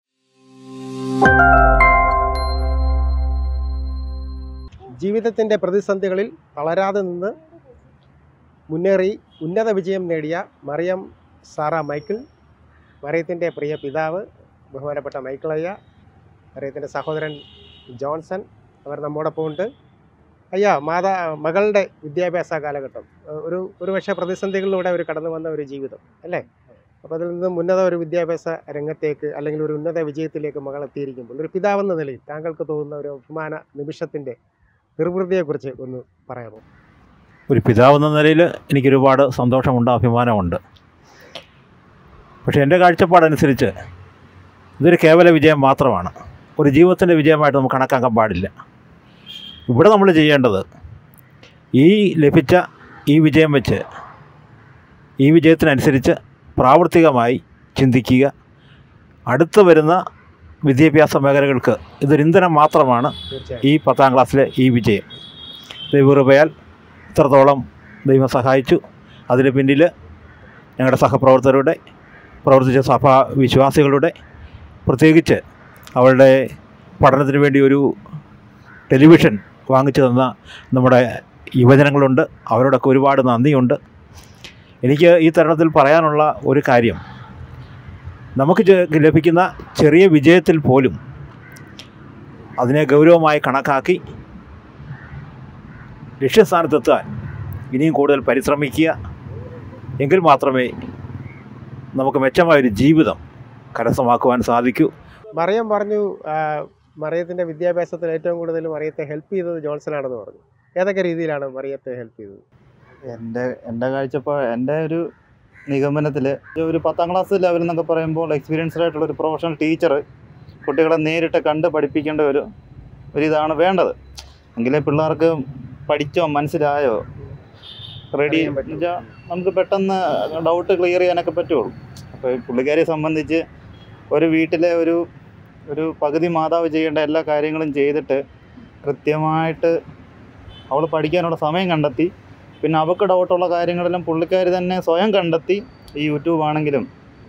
ജീവിതത്തിൻ്റെ പ്രതിസന്ധികളിൽ തളരാതെ നിന്ന് മുന്നേറി ഉന്നത വിജയം നേടിയ മറിയം സാറ മൈക്കിൾ, മറിയത്തിൻ്റെ പ്രിയ പിതാവ് ബഹുമാനപ്പെട്ട മൈക്കിളയ്യ, മറിയത്തിൻ്റെ സഹോദരൻ ജോൺസൺ അവർ നമ്മോടൊപ്പം ഉണ്ട്. അയ്യാ മാതാ മകളുടെ വിദ്യാഭ്യാസ കാലഘട്ടം ഒരു ഒരു പക്ഷേ പ്രതിസന്ധികളിലൂടെ അവർ കടന്നു വന്ന ഒരു ജീവിതം അല്ലേ? അപ്പോൾ അതിൽ നിന്നും ഉന്നത ഒരു വിദ്യാഭ്യാസ രംഗത്തേക്ക് അല്ലെങ്കിൽ ഒരു ഉന്നത വിജയത്തിലേക്ക് മകൾ എത്തിയിരിക്കുമ്പോൾ ഒരു പിതാവെന്ന നിലയിൽ താങ്കൾക്ക് തോന്നുന്ന ഒരു അഭിമാന നിമിഷത്തിൻ്റെ നിർവൃതിയെക്കുറിച്ച് ഒന്ന് പറയാമോ? ഒരു പിതാവെന്ന നിലയിൽ എനിക്കൊരുപാട് സന്തോഷമുണ്ട്, അഭിമാനമുണ്ട്. പക്ഷേ എൻ്റെ കാഴ്ചപ്പാടനുസരിച്ച് ഇതൊരു കേവല വിജയം മാത്രമാണ്, ഒരു ജീവിതത്തിൻ്റെ വിജയമായിട്ട് നമുക്ക് കണക്കാക്കാൻ പാടില്ല. ഇവിടെ നമ്മൾ ചെയ്യേണ്ടത് ഈ ലഭിച്ച ഈ വിജയം വെച്ച് ഈ വിജയത്തിനനുസരിച്ച് പ്രാവർത്തികമായി ചിന്തിക്കുക. അടുത്ത് വരുന്ന വിദ്യാഭ്യാസ മേഖലകൾക്ക് ഇതൊരു ഇന്ധനം മാത്രമാണ് ഈ പത്താം ക്ലാസ്സിലെ ഈ വിജയം. ദൈവകൃപയാൽ ഇത്രത്തോളം ദൈവം സഹായിച്ചു. അതിന് പിന്നിൽ ഞങ്ങളുടെ സഹപ്രവർത്തകരുടെ, പ്രവർത്തിച്ച സഭാ വിശ്വാസികളുടെ, പ്രത്യേകിച്ച് അവളുടെ പഠനത്തിന് വേണ്ടി ഒരു ടെലിവിഷൻ വാങ്ങിച്ചു തന്ന നമ്മുടെ യുവജനങ്ങളുണ്ട്. അവരോടൊക്കെ ഒരുപാട് നന്ദിയുണ്ട്. എനിക്ക് ഈ തരുണത്തിൽ പറയാനുള്ള ഒരു കാര്യം, നമുക്ക് ലഭിക്കുന്ന ചെറിയ വിജയത്തിൽ പോലും അതിനെ ഗൗരവമായി കണക്കാക്കി ലക്ഷ്യസ്ഥാനത്തെത്താൻ ഇനിയും കൂടുതൽ പരിശ്രമിക്കുക. എങ്കിൽ മാത്രമേ നമുക്ക് മെച്ചമായൊരു ജീവിതം കരസ്ഥമാക്കുവാൻ സാധിക്കൂ. മറിയം പറഞ്ഞു മറിയത്തിൻ്റെ വിദ്യാഭ്യാസത്തിൽ ഏറ്റവും കൂടുതൽ മറിയത്തെ ഹെൽപ്പ് ചെയ്തത് ജോൺസനാണെന്ന് പറഞ്ഞു. ഏതൊക്കെ രീതിയിലാണ് മറിയത്തെ ഹെൽപ്പ് ചെയ്തത്? എൻ്റെ എൻ്റെ കാഴ്ചപ്പാട്, എൻ്റെ ഒരു നിഗമനത്തിൽ ഒരു പത്താം ക്ലാസ് ലെവൽ എന്നൊക്കെ പറയുമ്പോൾ എക്സ്പീരിയൻസ്ഡ് ആയിട്ടുള്ള ഒരു പ്രൊഫഷണൽ ടീച്ചർ കുട്ടികളെ നേരിട്ട് കണ്ട് പഠിപ്പിക്കേണ്ട ഒരു ഒരിതാണ് വേണ്ടത്. എങ്കിലേ പിള്ളേർക്ക് പഠിച്ചോ മനസ്സിലായോ റെഡി എന്നുവെച്ചാൽ നമുക്ക് പെട്ടെന്ന് ഡൗട്ട് ക്ലിയർ ചെയ്യാനൊക്കെ പറ്റുള്ളൂ. അപ്പോൾ പുള്ളിക്കാരിയെ സംബന്ധിച്ച് ഒരു വീട്ടിലെ ഒരു ഒരു പകുതി മാതാവ് ചെയ്യേണ്ട എല്ലാ കാര്യങ്ങളും ചെയ്തിട്ട് കൃത്യമായിട്ട് അവൾ പഠിക്കാനുള്ള സമയം കണ്ടെത്തി. പിന്നെ അവൾക്ക് ഡൗട്ടുള്ള കാര്യങ്ങളെല്ലാം പുള്ളിക്കാർ തന്നെ സ്വയം കണ്ടെത്തി. ഈ യൂട്യൂബ് ആണെങ്കിലും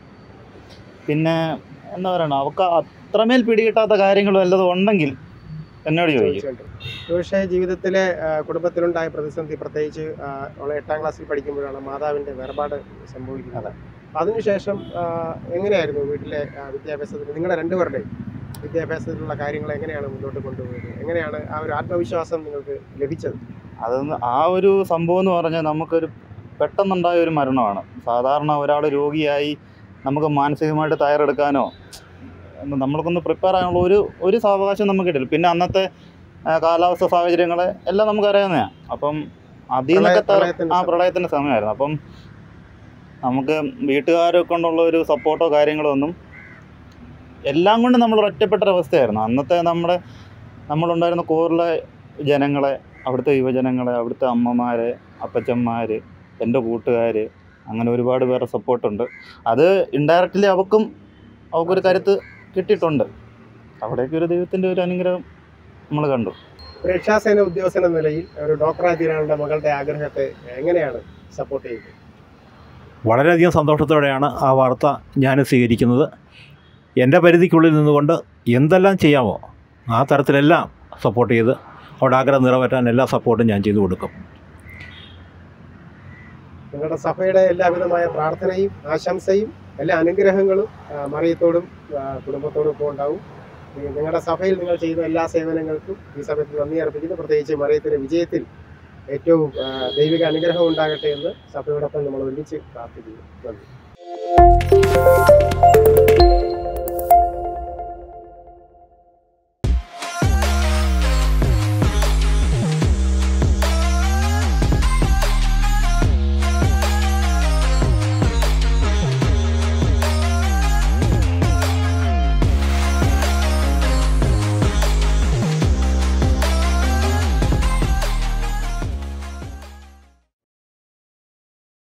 പിന്നെ എന്താ പറയണം, അവൾക്ക് അത്രമേൽ പിടികിട്ടാത്ത കാര്യങ്ങളും വല്ലതും ഉണ്ടെങ്കിൽ എന്നോട് ചോദിക്കും. പക്ഷേ ജീവിതത്തിലെ കുടുംബത്തിലുണ്ടായ പ്രതിസന്ധി, പ്രത്യേകിച്ച് അവൾ എട്ടാം ക്ലാസ്സിൽ പഠിക്കുമ്പോഴാണ് മാതാവിൻ്റെ വേർപാട് സംഭവിക്കുന്നത്. അതിനുശേഷം എങ്ങനെയായിരുന്നു വീട്ടിലെ വിദ്യാഭ്യാസത്തിൽ നിങ്ങളുടെ രണ്ടുപേരുടെയും വിദ്യാഭ്യാസത്തിലുള്ള കാര്യങ്ങൾ എങ്ങനെയാണ് മുന്നോട്ട് കൊണ്ടുപോയത്? എങ്ങനെയാണ് ആ ഒരു ആത്മവിശ്വാസം നിങ്ങൾക്ക് ലഭിച്ചത്? അതൊന്ന് ആ ഒരു സംഭവം എന്ന് പറഞ്ഞാൽ നമുക്കൊരു പെട്ടെന്നുണ്ടായ ഒരു മരണമാണ്. സാധാരണ ഒരാൾ രോഗിയായി നമുക്ക് മാനസികമായിട്ട് തയ്യാറെടുക്കാനോ നമ്മൾക്കൊന്ന് പ്രിപ്പയർ ആകാനുള്ള ഒരു ഒരു സാവകാശം നമുക്ക് കിട്ടില്ല. പിന്നെ അന്നത്തെ കാലാവസ്ഥ സാഹചര്യങ്ങളെ എല്ലാം നമുക്കറിയാവുന്നതാണ്. അപ്പം അതിൽ നിന്നൊക്കെ ആ പ്രളയത്തിൻ്റെ സമയമായിരുന്നു. അപ്പം നമുക്ക് വീട്ടുകാരെ കൊണ്ടുള്ള ഒരു സപ്പോർട്ടോ കാര്യങ്ങളോ ഒന്നും എല്ലാം കൊണ്ട് നമ്മൾ ഒറ്റപ്പെട്ടൊരവസ്ഥയായിരുന്നു. അന്നത്തെ നമ്മുടെ നമ്മളുണ്ടായിരുന്ന കോറിലെ ജനങ്ങളെ, അവിടുത്തെ യുവജനങ്ങളെ, അവിടുത്തെ അമ്മമാർ, അപ്പച്ചന്മാർ, എൻ്റെ കൂട്ടുകാർ, അങ്ങനെ ഒരുപാട് പേരുടെ സപ്പോർട്ടുണ്ട്. അത് ഇൻഡയറക്റ്റ്ലി അവൾക്കും അവൾക്കൊരു കരുത്ത് കിട്ടിയിട്ടുണ്ട്. അവിടേക്ക് ഒരു ദൈവത്തിൻ്റെ ഒരു അനുഗ്രഹം നമ്മൾ കണ്ടു. രക്ഷാസേന ഉദ്യോഗസ്ഥൻ എന്ന നിലയിൽ ഒരു ഡോക്ടറായി തീരാനുള്ള മകളുടെ ആഗ്രഹത്തെ എങ്ങനെയാണ് സപ്പോർട്ട് ചെയ്യുന്നത്? വളരെയധികം സന്തോഷത്തോടെയാണ് ആ വാർത്ത ഞാൻ സ്വീകരിക്കുന്നത്. എൻ്റെ പരിധിക്കുള്ളിൽ നിന്നുകൊണ്ട് എന്തെല്ലാം ചെയ്യാമോ ആ തരത്തിലെല്ലാം സപ്പോർട്ട് ചെയ്ത് അവിടെ ആഗ്രഹം നിറവേറ്റാൻ എല്ലാ സപ്പോർട്ടും ഞാൻ ചെയ്തു കൊടുക്കും. നിങ്ങളുടെ സഭയുടെ എല്ലാവിധമായ പ്രാർത്ഥനയും ആശംസയും എല്ലാ അനുഗ്രഹങ്ങളും മറിയത്തോടും കുടുംബത്തോടും ഇപ്പോൾ ഉണ്ടാവും. നിങ്ങളുടെ സഭയിൽ നിങ്ങൾ ചെയ്യുന്ന എല്ലാ സേവനങ്ങൾക്കും ഈ സമയത്ത് നന്ദി അർപ്പിക്കുന്നു. പ്രത്യേകിച്ച് മറിയത്തിൻ്റെ വിജയത്തിൽ ഏറ്റവും ദൈവിക അനുഗ്രഹം ഉണ്ടാകട്ടെ എന്ന് സഭയോടൊപ്പം നമ്മൾ ഒരുമിച്ച് പ്രാർത്ഥിക്കുന്നു. നന്ദി.